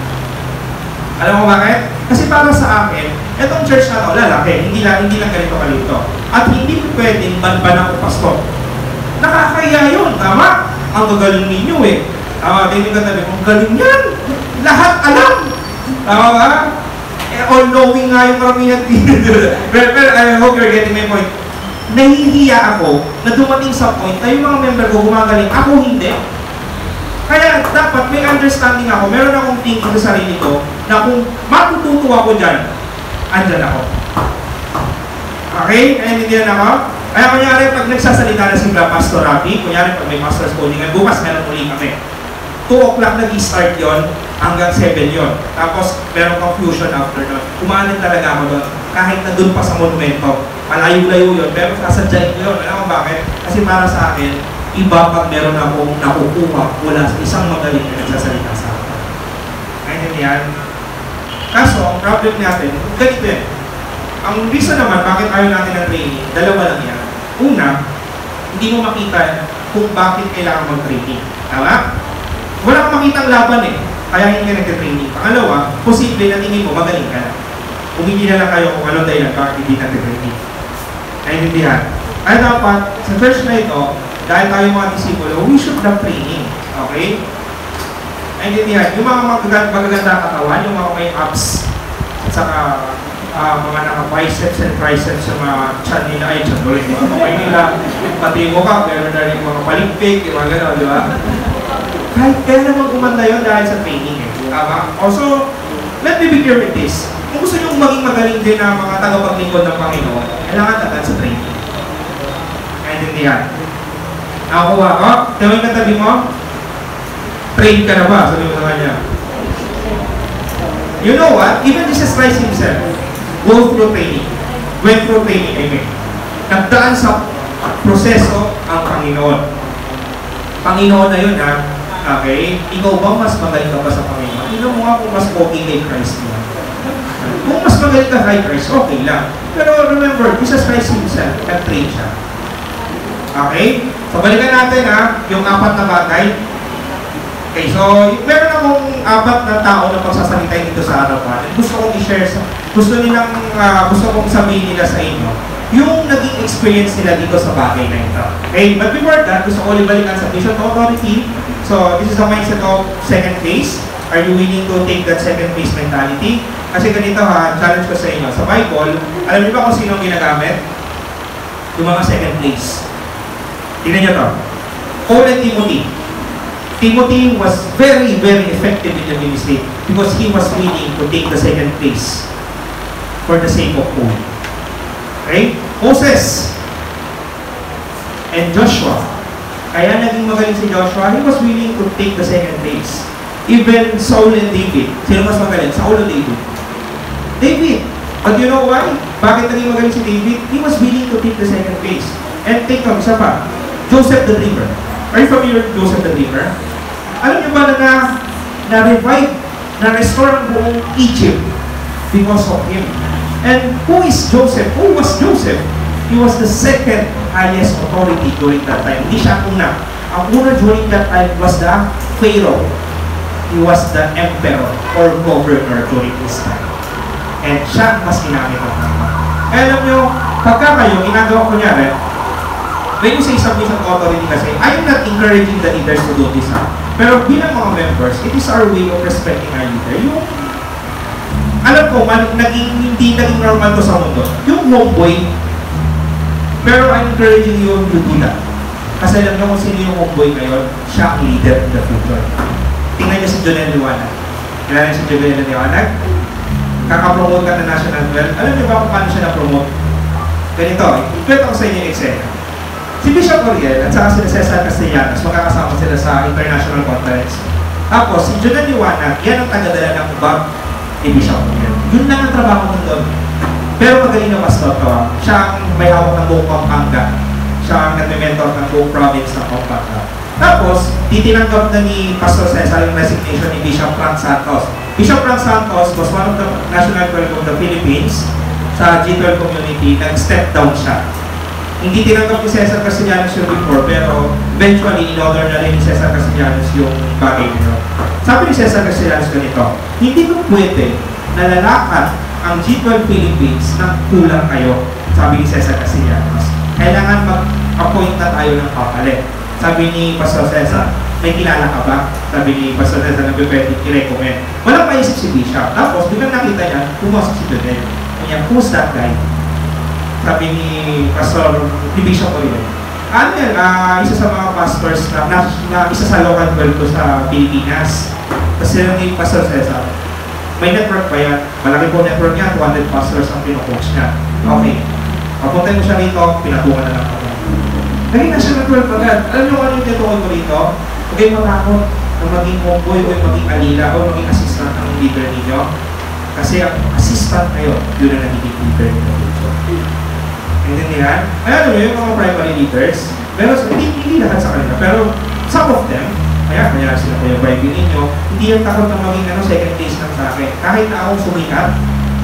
Speaker 2: Alam mo bakit? Kasi para sa akin, itong church na ito, lalaki, hindi lang, hindi lang ganito kalito. At hindi ko pwedeng banban ako pastor. Nakakaya yun, tama? Ang gagaling ninyo eh. Tama, din yung katabi, ang galing yan! Lahat alam! Tama ba? Eh, all-knowing nga yung karamihan dito. Pero, pero I hope you're getting my point. Nahihiya ako na dumating sa point na yung mga member ko gumagaling, ako hindi. Kaya dapat may understanding ako, meron akong thinking sa sarili ko na kung matututo ako dyan, andyan ako. Okay? Kaya hindi yan ako? Kaya kunyari pag nagsasalita na si Pastor Rafi, kunyari pag may master's coding, bukas meron muli kami. two o'clock nag-start yon hanggang seven yon. Tapos meron confusion after nun. Kumanin talaga ako doon. Kahit na doon pa sa monumento, malayo-layo yun, pero sasadyain ko yun. Alam mo bakit? Kasi para sa akin, iba pag meron akong nakukuha mula sa isang magaling na nagsasalita sa akin. Ngayon yan. Kaso, ang problem natin, ganito yan. Ang reason naman, bakit ayaw natin ng training, dalawa lang yan. Una, hindi mo makita kung bakit kailangan mag-training. Tama? Wala kang makitang laban eh. Kaya hindi ka nagtitraining. Pangalawa, posible na tingin mo, magaling ka na. Kung hindi na lang kayo kung ano dahil bakit hindi nagtitraining. Naintindihan? Kaya dapat, sa church na ito, dahil tayo mga disipulo, we should have training. Okay? Naintindihan? Yung mga magaganda katawan, yung mga may abs, at saka uh, mga naka-biceps and triceps sa mga chan nila, ay chan ulit, di ba? Kamay nila, pati mo ka, meron na rin mga paligpig, yung mga gano'n, di ba? Kahit kaya naman umanda yun dahil sa training eh. Tama? Also, let me be clear with this. Kung gusto nyo maging magaling din na mga tagapaglingkod ng Panginoon, kailangan agad sa training. Naintindihan? Nakakuha ko? Tawag na tabi mo? Train ka na ba? Sabi mo sa kanya. You know what? Even Jesus Christ himself, go through training. Went through training, I mean. Nagdaan sa proseso ang Panginoon. Panginoon na yun, ha? Okay? Ikaw ba mas magaling ka ba sa Panginoon? Tingnan mo nga kung mas okay kay Christ mo. Kung mas magaling ka kay Christ, okay lang. Pero remember, Jesus Christ himself, nag-train siya. Okay? So, balikan natin, ha? Yung apat na bagay. Okay, so, meron akong apat na tao na pagsasalita dito sa harapan. Gusto kong i-share sa, gusto nilang, uh, gusto kong sabihin nila sa inyo, yung naging experience nila dito sa bagay na ito. Okay, but before that, gusto ko ulit balikan sa vision to authority. So, this is a mindset of second phase. Are you willing to take that second phase mentality? Kasi ganito ha, challenge ko sa inyo. Sa Bible, alam niyo ba kung sino ginagamit? Yung mga second phase. Tingnan niyo to. Paul and Timothy. Timothy was very, very effective in the ministry because he was willing to take the second place for the sake of Paul. Okay? Moses and Joshua. Kaya naging magaling si Joshua, he was willing to take the second place. Even Saul and David. Sino mas magaling? Saul o David? David. But you know why? Bakit naging magaling si David? He was willing to take the second place. And take of isa pa, Joseph the Dreamer. Are you familiar with Joseph the Dreamer? Alam niyo ba na na-revive, na-restore ang buong Egypt because of him? And who is Joseph? Who was Joseph? He was the second highest authority during that time. Hindi siya ang una. Ang una during that time was the Pharaoh. He was the emperor or governor during this time. And siya mas ginamit ang tama. Kaya alam niyo, pagka kayo, ginagawa ko niya rin, when you say submission to authority kasi, I am not encouraging the leaders to do this. Ha? Pero bilang mga members, it is our way of respecting our leader. Yung, alam ko, man, naging, hindi naging normal to sa mundo. Yung homeboy, pero I'm encouraging you to do that. Kasi alam niyo kung sino yung homeboy ngayon, siya ang leader in the future. Tingnan niyo si Jonel Liwanag. Kailan si Jonel Liwanag? Kakapromote ka na national wealth. Alam niyo ba kung paano siya na-promote? Ganito, ikwento ko sa inyo yung eksena. Si Bishop Oriel at saka si Cesar Castellanos, magkakasama sila sa international conference. Tapos, si Jonel Liwanag, yan ang tagadala ng bag ni Bishop Oriel. Yun lang ang trabaho mo doon. Pero magaling na pastor to. Siya ang may hawak ng buong Pampanga. Siya ang nag-mentor ng buong province ng Pampanga. Tapos, titinanggap na ni Pastor Cesar yung resignation ni Bishop Frank Santos. Bishop Frank Santos was one of the national twelve of the Philippines sa G twelve community. Nag-step down siya. Hindi tinanggap ni Cesar Castellanos yung before, pero eventually, in-order na rin ni Cesar Castellanos yung bagay nito. Sabi ni Cesar Castellanos ganito, hindi ko pwede na lalakad ang G twelve Philippines na kulang kayo, sabi ni Cesar Castellanos. Kailangan mag-appoint na tayo ng kapalit. Sabi ni Pastor Cesar, may kilala ka ba? Sabi ni Pastor Cesar, na pwede i-recommend. Walang maisip si Bishop. Tapos, biglang nakita niya, pumasok si Jonel. Kanya, who's that guy? Sabi ni Pastor, ni Bishop Oriel. Ano yan? Uh, isa sa mga pastors na, na, na isa sa local twelve sa Pilipinas. Kasi lang ni Pastor Cesar, may network pa yan. Malaki po network niya, two hundred pastors ang pinocoach niya. Okay. Papuntay mo siya rito, pinatungan na lang ako. Naging national twelve agad. Alam niyo kung ano yung tinutukan ko rito? Huwag kayong matakot na maging homeboy o maging alila o maging assistant ng leader ninyo. Kasi ang assistant ngayon, yun ang nagiging leader ninyo. Naintindihan? Kaya alam niyo yung mga primary leaders, pero hindi, hindi lahat sa kanila. Pero some of them, kaya kaya sila kayo Bible ninyo, hindi yung takot na maging ano, second case lang sa akin. Kahit na akong sumikat,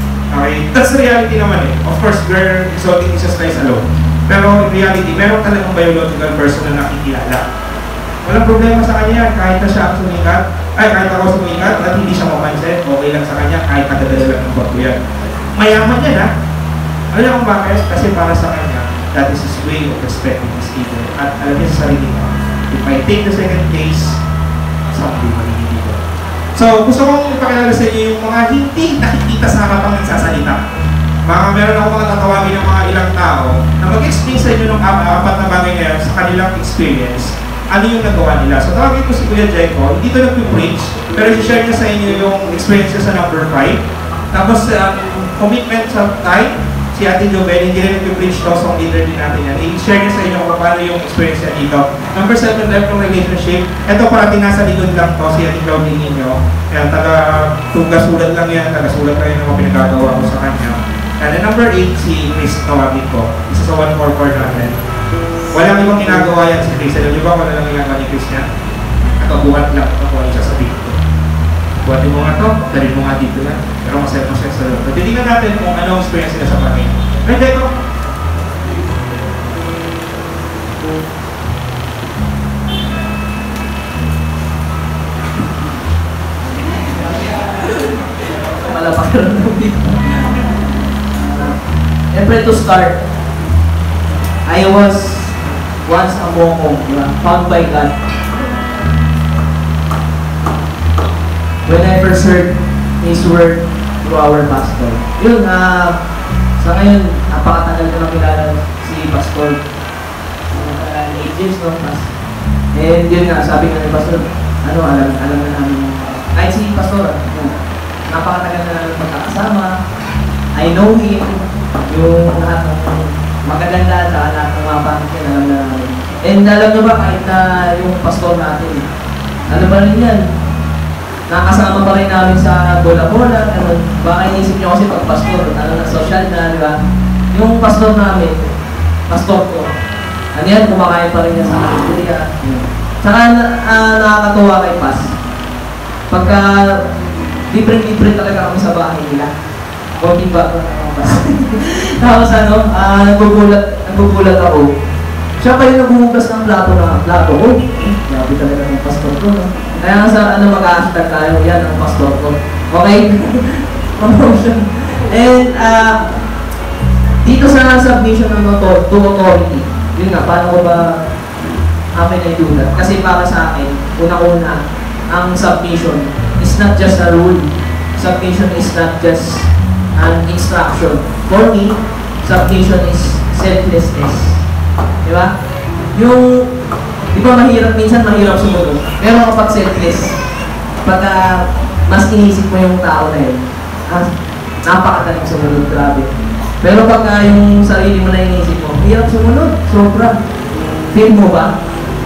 Speaker 2: okay, that's the reality naman eh. Of course, we're exalting Jesus Christ alone. Pero in reality, meron talagang biological person na nakikilala. Walang problema sa kanya, kahit na siya ang sumikat, ay kahit ako sumikat at hindi siya mapansin, okay lang sa kanya, kahit kadadala lang ng bago yan. Mayaman yan ha. Alam niyo kung bakit? Kasi para sa kanya, that is his way of respecting his leader. At alam niya sa sarili niya, if I take the second place, someday magiging leader. So, gusto kong ipakilala sa inyo yung mga hindi nakikita sa harapang nagsasalita. Mga meron ako mga tatawagin ng mga ilang tao na mag-explain sa inyo ng apat na bagay ngayon sa kanilang experience, ano yung nagawa nila. So, tawagin ko si Kuya Jeco, hindi ito nag-preach, pero i-share niya sa inyo yung experience sa number five. Tapos, um, commitment sa time, si Ate Jobel, hindi rin nag-preach to, so leader din natin yan. I-share niya sa inyo kung paano yung experience niya dito. Number seven, lifelong relationship. Ito parating nasa likod lang to, si Ate Jobel ninyo. Kaya taga-tugasulat lang yan, taga-sulat lang yan ang mga pinagagawa ko sa kanya. And then number eight, si Chris, tawagin ko. Isa sa one four four natin. Walang ibang ginagawa yan si Chris. Alam niyo ba kung ano lang ginagawa ni Chris niya? Nakabuhat lang ito kung ano sasabihin ko. Buhatin mo nga ito, dalhin mo nga dito lang. Pero masaya masaya sa loob. Titingnan natin kung ano ang experience nila sa Panginoon. Right, Deco?
Speaker 3: Malapakiramdam dito. Siyempre to start, I was once a monk, found by God. When I first heard His word through our pastor. Yun, uh, sa ngayon, napakatagal ko na kilala si Pastor. Uh, eight years, no? And yun nga, sabi nga ni Pastor, ano, alam, alam na namin, kahit si Pastor, uh, napakatagal na namin magkakasama. I know him, yung lahat ng magaganda sa lahat ng mga pangkin, alam na namin. And alam nyo ba, kahit na yung Pastor natin, ano ba rin yan? Nakasama pa rin namin sa bola-bola, ano, baka inisip nyo kasi pag pastor, ano na, social na, di ba? Yung pastor namin, pastor ko, ano yan, kumakain pa rin niya sa kanya. Saka uh, nakakatuwa kay Pas. Pagka libre-libre talaga kami sa bahay nila. Konting bago na mga Pas. Tapos ano, uh, nagbubulat, nagbubulat ako. Siya pa yung naghuhugas ng plato na plato ko. Grabe talaga ng pastor ko, no? Kaya sa ano mag-hashtag tayo, yan ang pastor ko. Okay? Promotion. And, uh, dito sa submission ng to, to authority, yun nga, paano ko ba amin ay do that? Kasi para sa akin, una-una, ang submission is not just a rule. Submission is not just an instruction. For me, submission is selflessness. Diba? Yung, di ba mahirap, minsan mahirap sumunod. Pero kapag selfless, pagka mas inisip mo yung tao na yun, ah, napakadaling sumunod, grabe. Pero pagka yung sarili mo na inisip mo, hirap sumunod, sobra. Feel mo ba?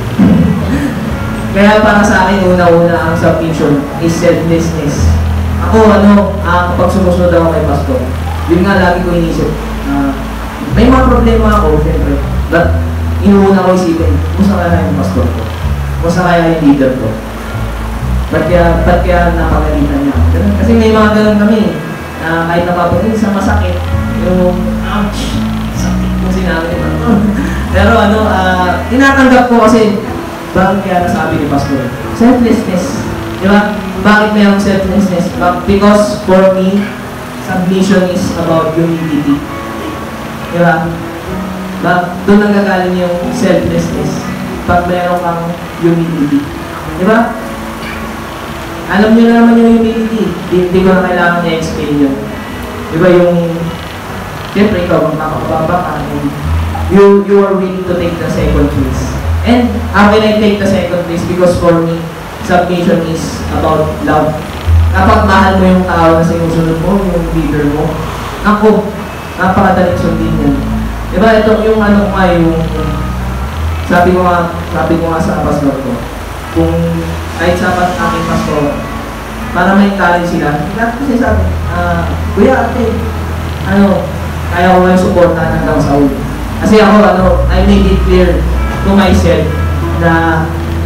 Speaker 3: Kaya para sa akin, una-una ang submission is selflessness. Ako, ano, ah, kapag sumusunod ako kay Pastor, yun nga lagi ko inisip. Uh, may mga problema ako, siyempre. But, inuuna ko isipin, kumusta kaya yung pastor ko? Kumusta kaya yung leader ko? Ba't kaya, ba't kaya napagalitan niya? Ganun. Kasi may mga ganun kami, na kahit napapagin sa masakit, yung, ouch, sakit yung sinabi mo. Pero ano, uh, tinatanggap ko kasi, bakit kaya nasabi ni pastor? Selflessness. Di ba? Bakit mayroong selflessness? Because for me, submission is about humility. Di ba? Ba, doon nanggagaling yung selflessness pag meron kang humility. Di ba? Alam nyo na naman yung humility. Hindi ko na kailangan i-explain yun. Di ba yung, siyempre ikaw, magpapababa ka, you, you are willing to take the second place. And how can I take the second place? Because for me, submission is about love. Kapag mahal mo yung tao na sinusunod mo, yung leader mo, ako, napakadaling sundin yan. Diba, ito yung ano ko nga, yung sabi ko nga, sabi ko nga sa pastor ko, kung kahit sapat aking pastor, para may talent sila, lahat kasi sabi, ah, kuya ate, ano, kaya ko yung supportan hanggang sa ulo. Kasi ako, ano, I made it clear to myself na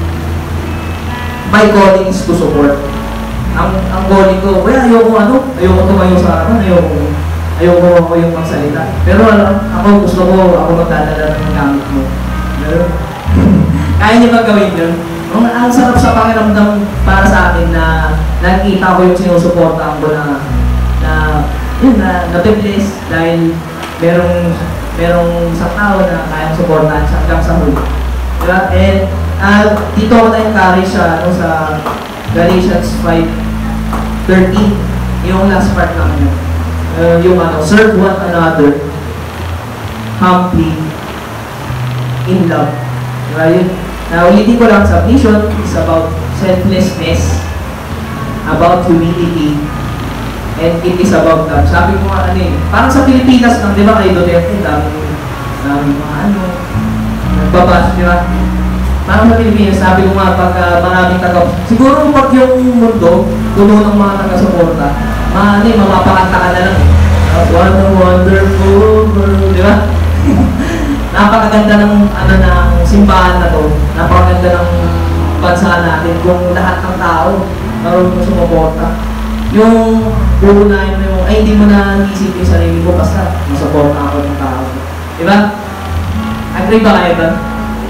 Speaker 3: my calling is to support. Ang ang calling ko, kuya, ayoko ano, ayoko tumayo sa akin, ayoko Ayoko ako yung magsalita. Pero ano, ako gusto ko, ako magdadala ng gamit mo. Pero, kaya niyo ba gawin yun? Ang, ang sarap sa pakiramdam para sa akin na nakikita ko yung sinusuportahan ko na na yun na nabibless dahil merong merong isang tao na kayang suportahan siya hanggang sa huli. Diba? And uh, dito ako na-encourage sa, ano, sa Galatians five thirteen, yung last part na ano, uh, yung ano, serve one another humbly in love. Diba yun? Now, ulitin ko lang, submission is about selflessness, about humility, and it is about love. Sabi ko nga ano eh, parang sa Pilipinas lang, di ba, kay Duterte, dami, dami mga ano, nagbabash, di ba? Parang sa Pilipinas, sabi ko nga, pag uh, maraming taga, siguro pag yung mundo, puno ng mga taga-suporta, mga ano eh, mamapakanta ka na lang eh. What a wonderful world, di ba? Napakaganda ng ano ng simbahan na to. Napakaganda ng bansa natin kung lahat ng tao marunong sumuporta. Yung uunahin mo yung, ay hindi mo na isip yung sarili mo basta masuporta ako ng tao. Diba? Agree ba kayo ba?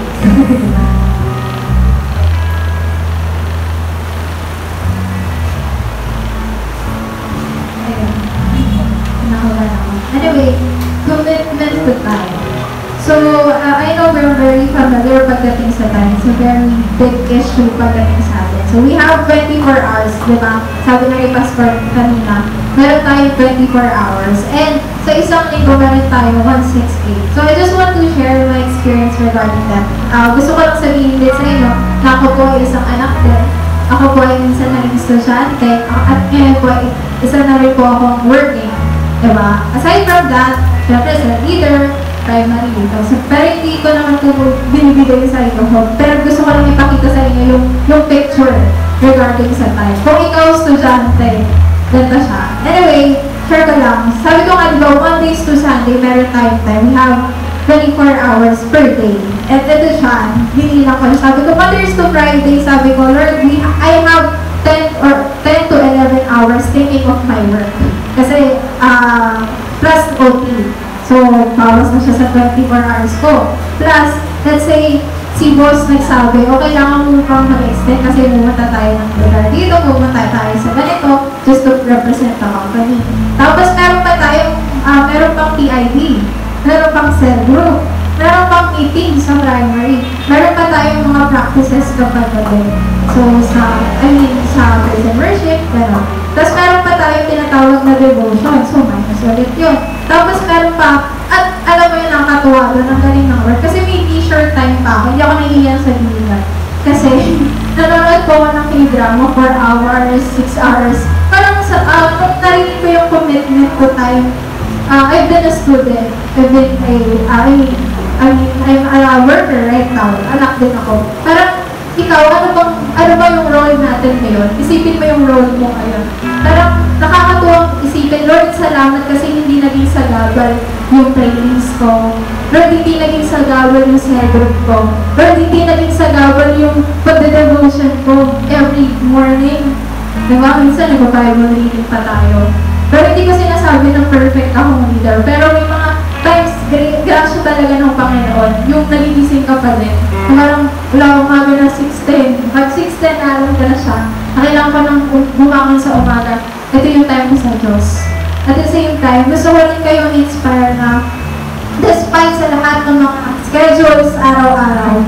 Speaker 4: Anyway, commitment to time. So, uh, I know we're very familiar pagdating sa time. It's a very big issue pagdating sa atin. So, we have twenty-four hours, di ba? Sabi na kay Pastor kanina, meron tayo twenty-four hours. And sa isang linggo, meron tayo one sixty-eight. So, I just want to share my experience regarding that. Uh, gusto ko lang sabihin din sa inyo, na ako po ay isang anak din. Ako po ay minsan naging estudyante. At ngayon po, isa na rin po akong working. Diba? Aside from that, syempre sa leader, primary dito. So, pero hindi ko naman ito binibigay sa sarili ko. Pero gusto ko lang ipakita sa inyo yung, yung picture regarding sa time. Kung ikaw estudyante, ganda siya. Anyway, share ko lang. Sabi ko nga, diba, Mondays to Sunday, meron tayong time. We have twenty-four hours per day. At ito siya, hinilang ko. Sabi ko, Mondays to Friday, sabi ko, Lord, we, I have ten or ten to eleven hours thinking of my work. Kasi, uh, plus O T. So, bawas na siya sa twenty-four hours ko. Plus, let's say, si boss nagsabi, okay lang mo pang mag-extend kasi pumunta tayo ng lugar dito, pumunta tayo sa ganito, just to represent the company. Tapos, meron pa tayo, uh, meron pang P I D, meron pang cell group, meron pang meeting sa primary, meron pa tayong mga practices kapag gabi. So, sa, I mean, sa praise and worship, gano'n. Tapos meron pa tayong tinatawag na devotion. So, minus ulit yun. Tapos meron pa, at alam mo yun, nakakatuwa doon, ang galing ng work. Kasi may leisure time pa ako. Hindi ako nahihiyan sa giligan. Kasi, nanonood po ako ng K-drama, four hours, six hours. Parang sa, uh, kung narinig ko yung commitment ko time, uh, I've been a student. I've been a, uh, I mean, I mean, I'm a worker right now. Anak din ako. Parang, ikaw, ano bang, ano ba yung role natin ngayon? Isipin mo yung role mo ngayon. Parang nakakatuwang isipin, Lord, salamat kasi hindi naging sagabal yung trainings ko. Lord, hindi naging sagabal yung cell group ko. Lord, hindi naging sagabal yung pagde-devotion ko every morning. Diba? Minsan, nag-Bible reading pa tayo. Pero hindi ko sinasabi ng perfect akong leader. Pero may mga times, grasya talaga ng Panginoon. Yung nagigising ka pa din. Parang wala umaga na six ten. Pag six ten na alam ka na siya, nakailangan ko nang bumangon sa umaga. Ito yung time ko sa Diyos. At the same time, gusto ko rin kayong inspire na despite sa lahat ng mga schedules araw-araw,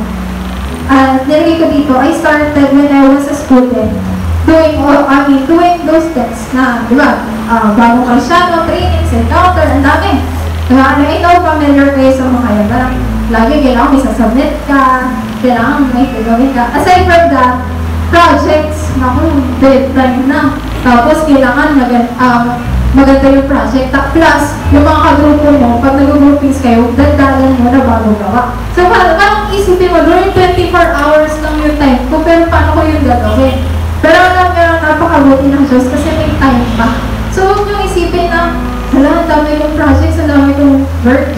Speaker 4: uh, nilagay ko dito, I started when I was a student. Doing, oh, I mean, doing those things na, di ba, uh, bagong Kristyano, trainings, encounter, ang dami. Diba, I know familiar kayo sa mga yan. Parang lagi kailangan may sasubmit ka, kailangan may gagawin ka. Aside from that, projects, naku, deadline na. Tapos kailangan mag- um, maganda yung project. Plus, yung mga kagrupo mo, pag nag-groupings kayo, dandalan mo na bago gawa. So, parang, parang isipin mo, during twenty-four hours lang yung time ko, pero paano ko yung gagawin? Pero alam nyo, napakabuti ng Diyos kasi may time pa. So, huwag nyo isipin na, wala, ang dami kong projects, ang dami kong work.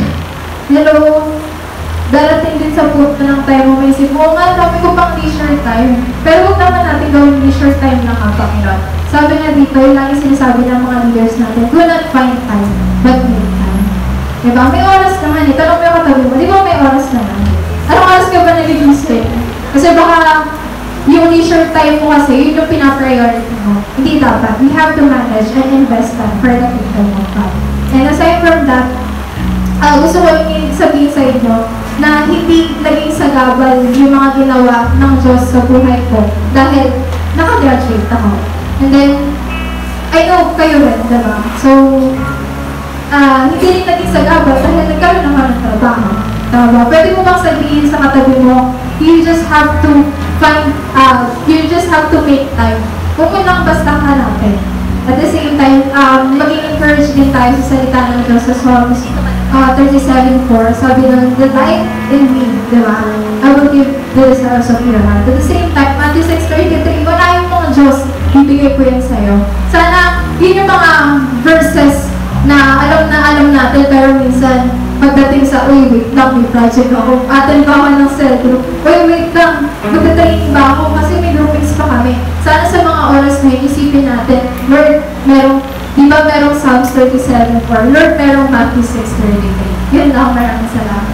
Speaker 4: Hello, darating din sa punto ng time mo, may isip mo, nga, dami ko pang leisure time. Pero huwag naman natin gawin leisure time lang ang Panginoon. Sabi nga dito, yung lagi sinasabi ng mga leaders natin, do not find time, but make time. Diba? May oras naman eh. Tanong mo yung katabi mo, di ba may oras naman? Anong oras ka ba nag-exist? Kasi baka yung leisure time mo kasi, yun yung pina-priority mo. Hindi dapat. We have to manage and invest time for the kingdom of God. And aside from that, uh, gusto ko yung sabihin sa inyo na hindi naging sagabal yung mga ginawa ng Diyos sa buhay ko dahil nakagraduate ako. And then, I know kayo rin, diba? So, uh, hindi rin naging sagabal dahil nagkaroon naman ng trabaho. Tama. Pwede mo bang sabihin sa katabi mo, you just have to find, uh, you just have to make time. Huwag mo lang basta hanapin. At the same time, um, maging encouraged din tayo sa salita ng Diyos sa Psalms uh, thirty-seven four. Sabi doon, the light in me, di ba? I will give the desires of your heart. At the same time, Matthew six thirty-three, wala yung mga Diyos, bibigay ko yan sa'yo. Sana, yun yung mga verses na alam na alam natin, pero minsan, pagdating sa, uy, wait lang, may project ako, attend ba ako ng cell group, uy, wait lang, magta-training ba ako, kasi may groupings pa kami. Sana sa mga oras na yun, isipin natin, Lord, merong, di ba merong Psalms thirty-seven four, Lord, merong Matthew six thirty-three. Yun lang, maraming salamat.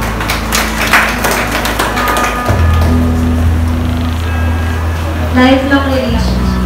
Speaker 5: Lifelong relationship.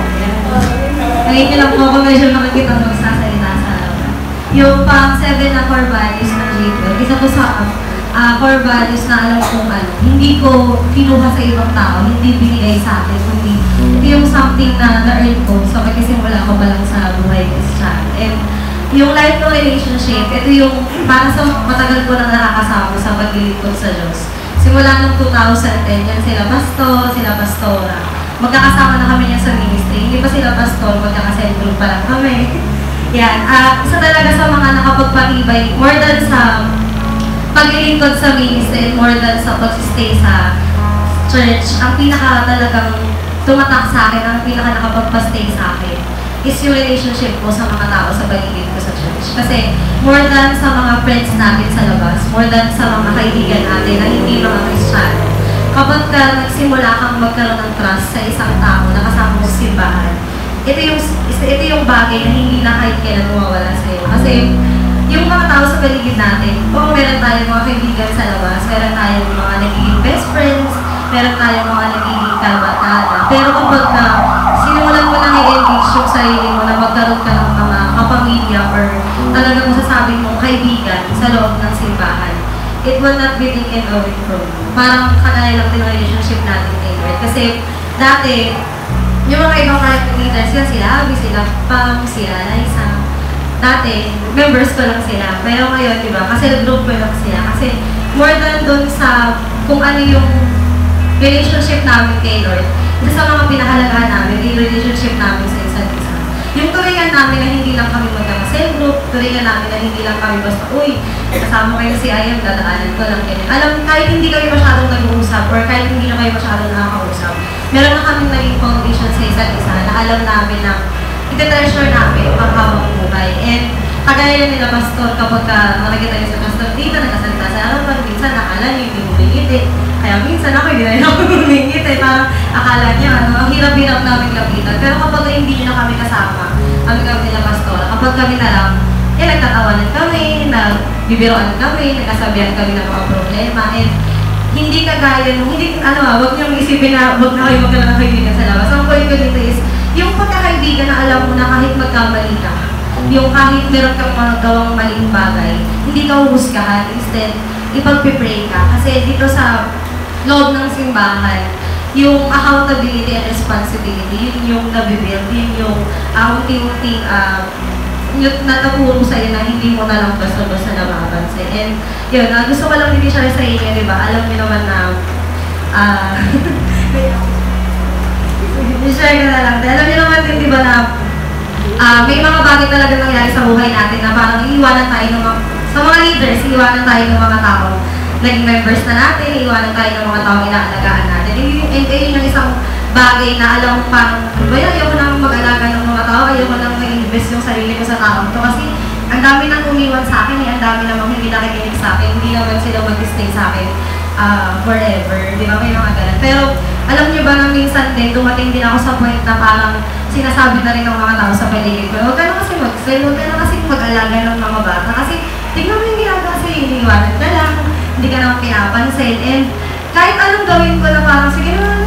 Speaker 5: Ngayon nyo lang po ako medyo nakikita magsasalita sa alaman. Yung pang seven na core values ng Jacob, isa ko sa uh, core values na alam kong ano, hindi ko kinuha sa ibang tao, hindi binigay sa akin, kundi ito yung something na na-earn ko sa so, pagkasimula ko pa lang sa buhay Christian. And yung lifelong relationship, ito yung para sa matagal ko nang nakakasama sa paglilingkod sa Diyos. Simula noong two thousand ten, yan sila pastor, sila pastora. Magkakasama na kami niya sa ministry. Hindi pa sila pastor, magkakasend group pa lang kami. Yan. Uh, isa talaga sa mga nakapagpatibay, more than sa paglilingkod sa ministry, more than sa pag-stay sa church, ang pinaka talagang tumatak sa akin, ang pinaka nakapagpa-stay sa akin, is yung relationship ko sa mga tao sa paligid ko sa church. Kasi more than sa mga friends natin sa labas, more than sa mga kaibigan natin na hindi mga Kristiyano, kapag ka nagsimula kang magkaroon ng trust sa isang tao na kasama mo sa simbahan, ito yung, ito yung bagay na hindi na kahit kailan mawawala sa'yo. Kasi yung mga tao sa paligid natin, kung meron tayong mga kaibigan sa labas, meron tayong mga nagiging best friends, meron tayong mga nagiging kabataan. Pero kapag na sinulan mo nang i-engage yung sarili mo na magkaroon ka ng mga kapamilya or talagang masasabi mong kaibigan sa loob ng simbahan, it will not be taken away from you. Parang kanaya lang din ang relationship natin kay Lord. Kasi dati, yung mga ibang character leaders, sila sila Abby, sila Pam, sila Liza. Dati, members ko lang sila. Pero ngayon, di ba, kasi group ko lang sila. Kasi more than dun sa kung ano yung relationship namin kay Lord, isa sa mga pinahalagahan namin, yung relationship namin sa isa't isa. Yung turingan namin na hindi lang kami magkakasel group, turingan namin na hindi lang kami basta, uy, kasama kayo si I M, dadaanan ko lang ganyan. Alam, kahit hindi kami masyadong nag-uusap or kahit hindi na kayo masyadong nakakausap, meron na kami naging foundation sa isa't isa na alam namin na iti-treasure namin ang habang buhay. And kagaya nila pastor, kapag ka nakikita niyo sa pastor dito, nagkasalita sa harapan, minsan nakala niyo hindi humingit eh. Kaya minsan ako hindi na ako humingit eh. Parang akala niya, ano, ang hirap-hirap namin lapitan. Pero kapag hindi niyo na kami kasama, kami kami nila pastor, kapag kami na lang, eh nagtatawanan kami, nagbibiroan kami, nagkasabihan kami ng mga problema. And hindi kagaya nung, hindi, ano ah, huwag niyong isipin na huwag na kayo magkaroon ng kaibigan sa labas. Ang point ko dito is, yung pagkakaibigan na alam mo na kahit magkamali ka, yung kahit meron kang magawang maling bagay, hindi ka huhusgahan, instead, ipag-pray ka. Kasi dito sa loob ng simbahan, yung accountability and responsibility, yun yung nabibuild, yun yung uh, unti-unting uh, yung natapuro sa'yo na hindi mo na lang basta-basta nababansin. And yun, uh, gusto ko lang din i-share sa inyo, di ba? Alam niyo naman na uh, i-share ko na lang. Alam niyo naman din, di ba, na uh, may mga bagay talaga nangyari sa buhay natin na parang iiwanan tayo ng mga, sa mga leaders, iiwanan tayo ng mga tao. Naging members na natin, iiwanan tayo ng mga tao inaalagaan natin. And ayun yung isang bagay na alam mo parang, ba yun, ayoko nang mag-alaga ng mga tao, ayoko nang mag-invest yung sarili ko sa tao to. Kasi ang dami nang umiwan sa akin, eh, ang dami namang hindi nakikinig sa akin, hindi naman sila mag-stay sa akin uh, forever. Di ba? May mga ganun. Pero alam niyo ba na minsan din, dumating din ako sa point na parang sinasabi na rin ng mga tao sa paligid ko, huwag ka na kasi mag-stay, huwag ka na kasi mag-alaga ng mga bata. Kasi tingnan mo yung ginagawa sa'yo, iniiwanan ka lang, hindi ka naman pinapansin. And kahit anong gawin ko na parang, sige na,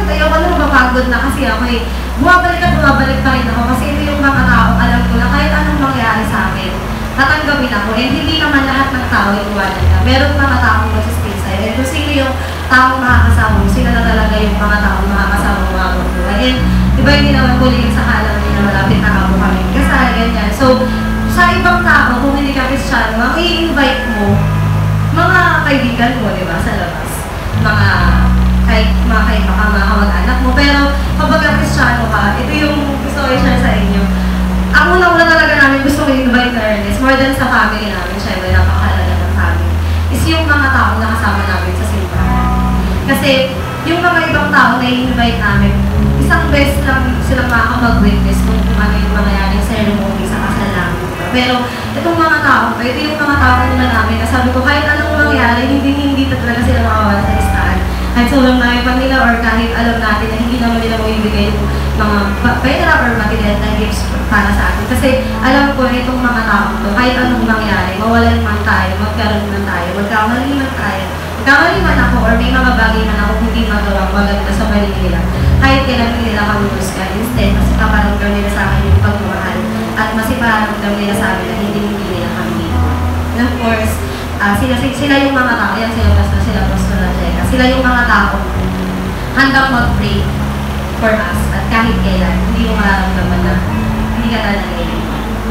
Speaker 5: ayoko na mapapagod na kasi ako eh. Bumabalik at bumabalik pa rin ako kasi ito yung mga tao, alam ko na kahit anong mangyari sa akin, tatanggapin ako. And hindi naman lahat ng tao iwanan ka. Meron mga taong mag-stay sa'yo. And kung sino yung taong makakasama mo, sila na talaga yung mga taong makakasama mo mga buhay. And di ba hindi naman huling sa kalam nila malapit na ako kami. Kasi ganyan. So, sa ibang tao, kung hindi ka Kristiyano, ang i-invite mo, mga kaibigan mo, di ba, sa labas. Mga kahit mga kahit baka mga kamag-anak mo. Pero kapag ka Kristiyano ka, ito yung gusto ko i-share sa inyo. Ang unang-una talaga namin gusto ko i-invite na Ernest, more than sa family namin, syempre napakahalaga ng family, is yung mga taong nakasama namin sa simbahan. Kasi yung mga ibang tao na i-invite namin, isang best lang silang makakapag-witness kung kung ano yung mangyayaring ceremony sa kasal namin. Pero itong mga tao, ito yung mga tao na namin, na sabi ko kahit anong mangyari, hindi hindi talaga sila makawala sa listahan. Kahit sobrang namin pa nila or kahit alam natin na hindi naman nila mo ibigay yung mga pera or material na gifts para sa atin. Kasi alam ko na itong mga tao to, kahit anong mangyari, mawalan man tayo, magkaroon man tayo, magkamali man tayo, magkamali man ako or may mga bagay man ako hindi magawang maganda sa paligid nila. Kahit kailan nila kami husgan, instead, mas ipaparamdam nila sa akin yung pagmamahal at mas ipaparamdam nila sa amin na hindi hindi nila kami dito. And of course, uh, sila, sila yung mga tao, yan sila pastor, sila pastor na Jeka, sila yung mga tao handang mag-pray for us at kahit kailan, hindi mo mararamdaman na hindi ka talaga naiiwan.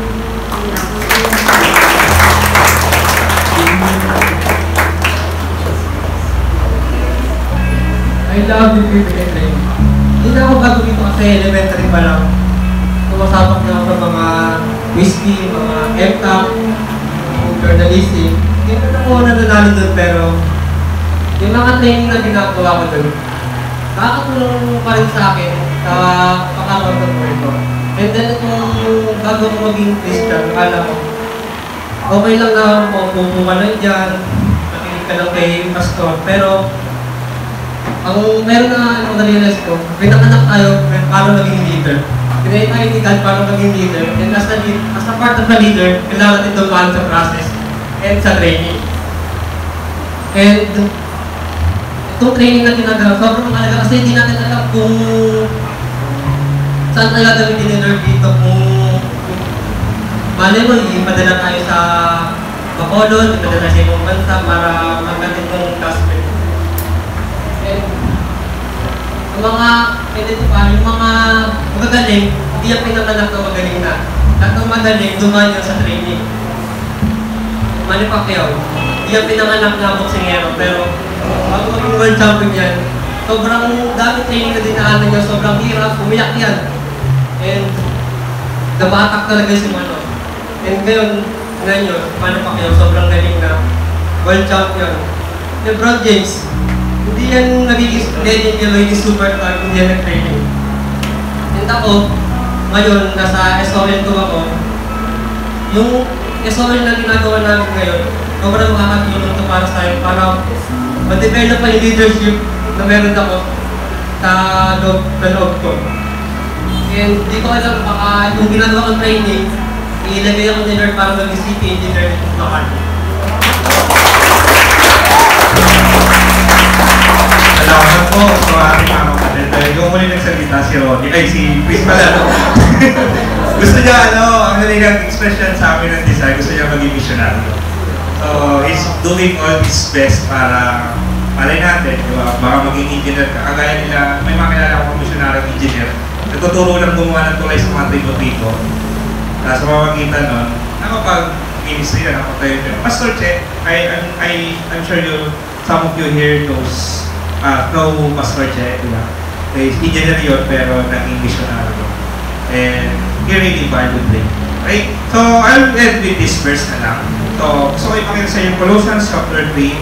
Speaker 3: I love the privilege rin. Hindi na ako bago dito kasi elementary pa lang. Tumasapak na ako sa mga whiskey, mga M C A P, journalism. Hindi na ako nananalo doon pero yung mga training na ginagawa ko doon, nakakatulong pa rin sa akin sa pagkakaroon ng ito. And then kung bago ko maging Christian, akala ko, okay lang na mapupo ka lang dyan, makinig ka lang kay pastor, pero ang meron na ano, na-realize ko, pinanganak tayo para maging leader. Pinayin tayo ni God para maging leader. And as a, as a part of the leader, kailangan natin dumaan sa process and sa training. And itong training na ginagawa, sobrang mahalaga kasi hindi natin alam kung saan tayo gagawin ni Lord dito. Kung mali mo, ipadala tayo sa Bacolod, ipadala sa ibang bansa para magkatid ng gospel. And ang mga, pa, yung mga magagaling, hindi yung pinanganak na magaling na. At ang magaling, dumaan yun sa training. Manny Pacquiao, hindi yung pinanganak na boksingero, pero bago maging world champion yan, sobrang dami training na dinaanan niya, sobrang hirap, umiyak yan. And nabatak talaga si Mano. And ngayon, ngayon, Manny Pacquiao, sobrang galing na world champion. LeBron James, hindi yan nagiging legend yung nagiging superstar, hindi yan nag-training. And ako, ngayon, nasa S O L two ako, yung S O L na ginagawa namin ngayon, sobrang makakatulong ito para sa akin, para ma-develop pa yung leadership na meron ako sa loob, sa loob ko. And di ko alam, baka yung ginagawa kong training, ilagay ako ni Lord para maging city engineer nito sa Makati.
Speaker 1: Salamat po sa ating mga kapatid. Yung muli nagsalita si Ronnie, ay si Chris pala, no? Gusto niya, ano, ang nalilang expression sa amin ng design, gusto niya maging missionary. So, he's doing all his best para malay natin, di ba? Baka maging engineer ka. Kagaya nila, may mga kilala akong missionary engineer. Nagtuturo lang gumawa ng tulay sa mga trito-trito. Sa pamamagitan nun, nakapag-ministry na nakapag-tayo nyo. Pastor Che, I, I, I, I'm sure you, some of you here knows Uh, no Pastor Che, di ba? Engineer yun, pero naging missionary. And he really valued it. Okay? So, I'll end with this verse na lang. So, gusto ko ipakita sa inyo Colossians chapter three.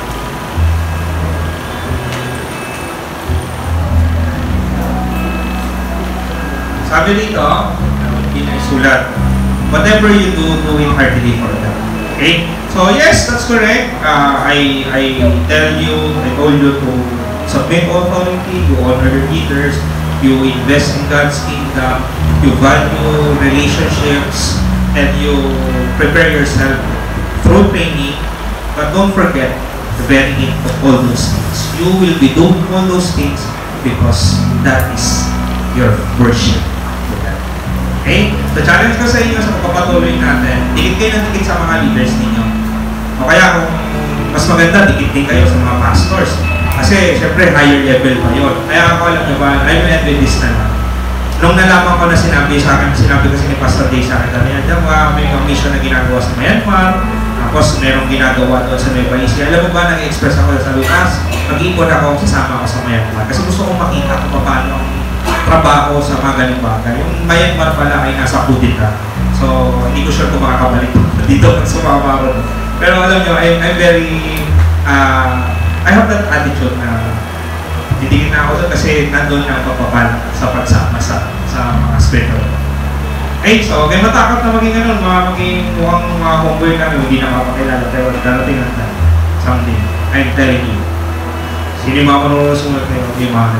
Speaker 1: Sabi dito, pinasulat, whatever you do, do it heartily for them. Okay? So yes, that's correct. Uh, I I tell you, I told you to submit authority, you honor your leaders, you invest in God's kingdom, you value relationships, and you prepare yourself through training. But don't forget the very end of all those things. You will be doing all those things
Speaker 2: because that is your worship. Okay? The challenge ko sa inyo sa pagpapatuloy natin, dikit kayo ng dikit sa mga leaders ninyo. O kaya kung mas maganda, dikit din kayo sa mga pastors. Kasi, syempre, higher level pa yun. Kaya ako, alam nyo ba, I'm an Adventist na lang. Nung nalaman ko na sinabi sa akin, sinabi kasi ni Pastor Day sa akin, kami, diyan ba, may mga mission na ginagawa sa Myanmar, tapos merong ginagawa doon sa Nueva Ecija. Alam mo ba, nag-express ako sa Lucas, mag-ipon ako, sasama ako sa Myanmar. Kasi gusto kong makita kung paano ang trabaho sa mga ganung bagay. Yung Myanmar pala ay nasa Pudita. So, hindi ko sure kung makakabalik dito pag sumama ko. Pero alam nyo, I'm, I'm very, uh, I have that attitude na titigil na ako doon kasi nandun na pagpapal sa pagsama sa, sa mga spiritual. Okay, so, kaya matakot na maging ganun, mga maging mukhang mga homeboy kami, hindi na mapakilala, pero darating na someday. I'm telling you. Sino yung mga manunod sumunod kayo, hindi mga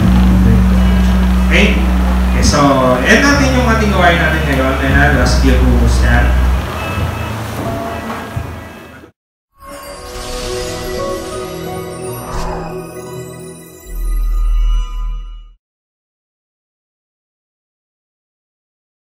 Speaker 2: okay? Okay, so, end natin yung ating gawain natin ngayon, and I'll ask you to stand.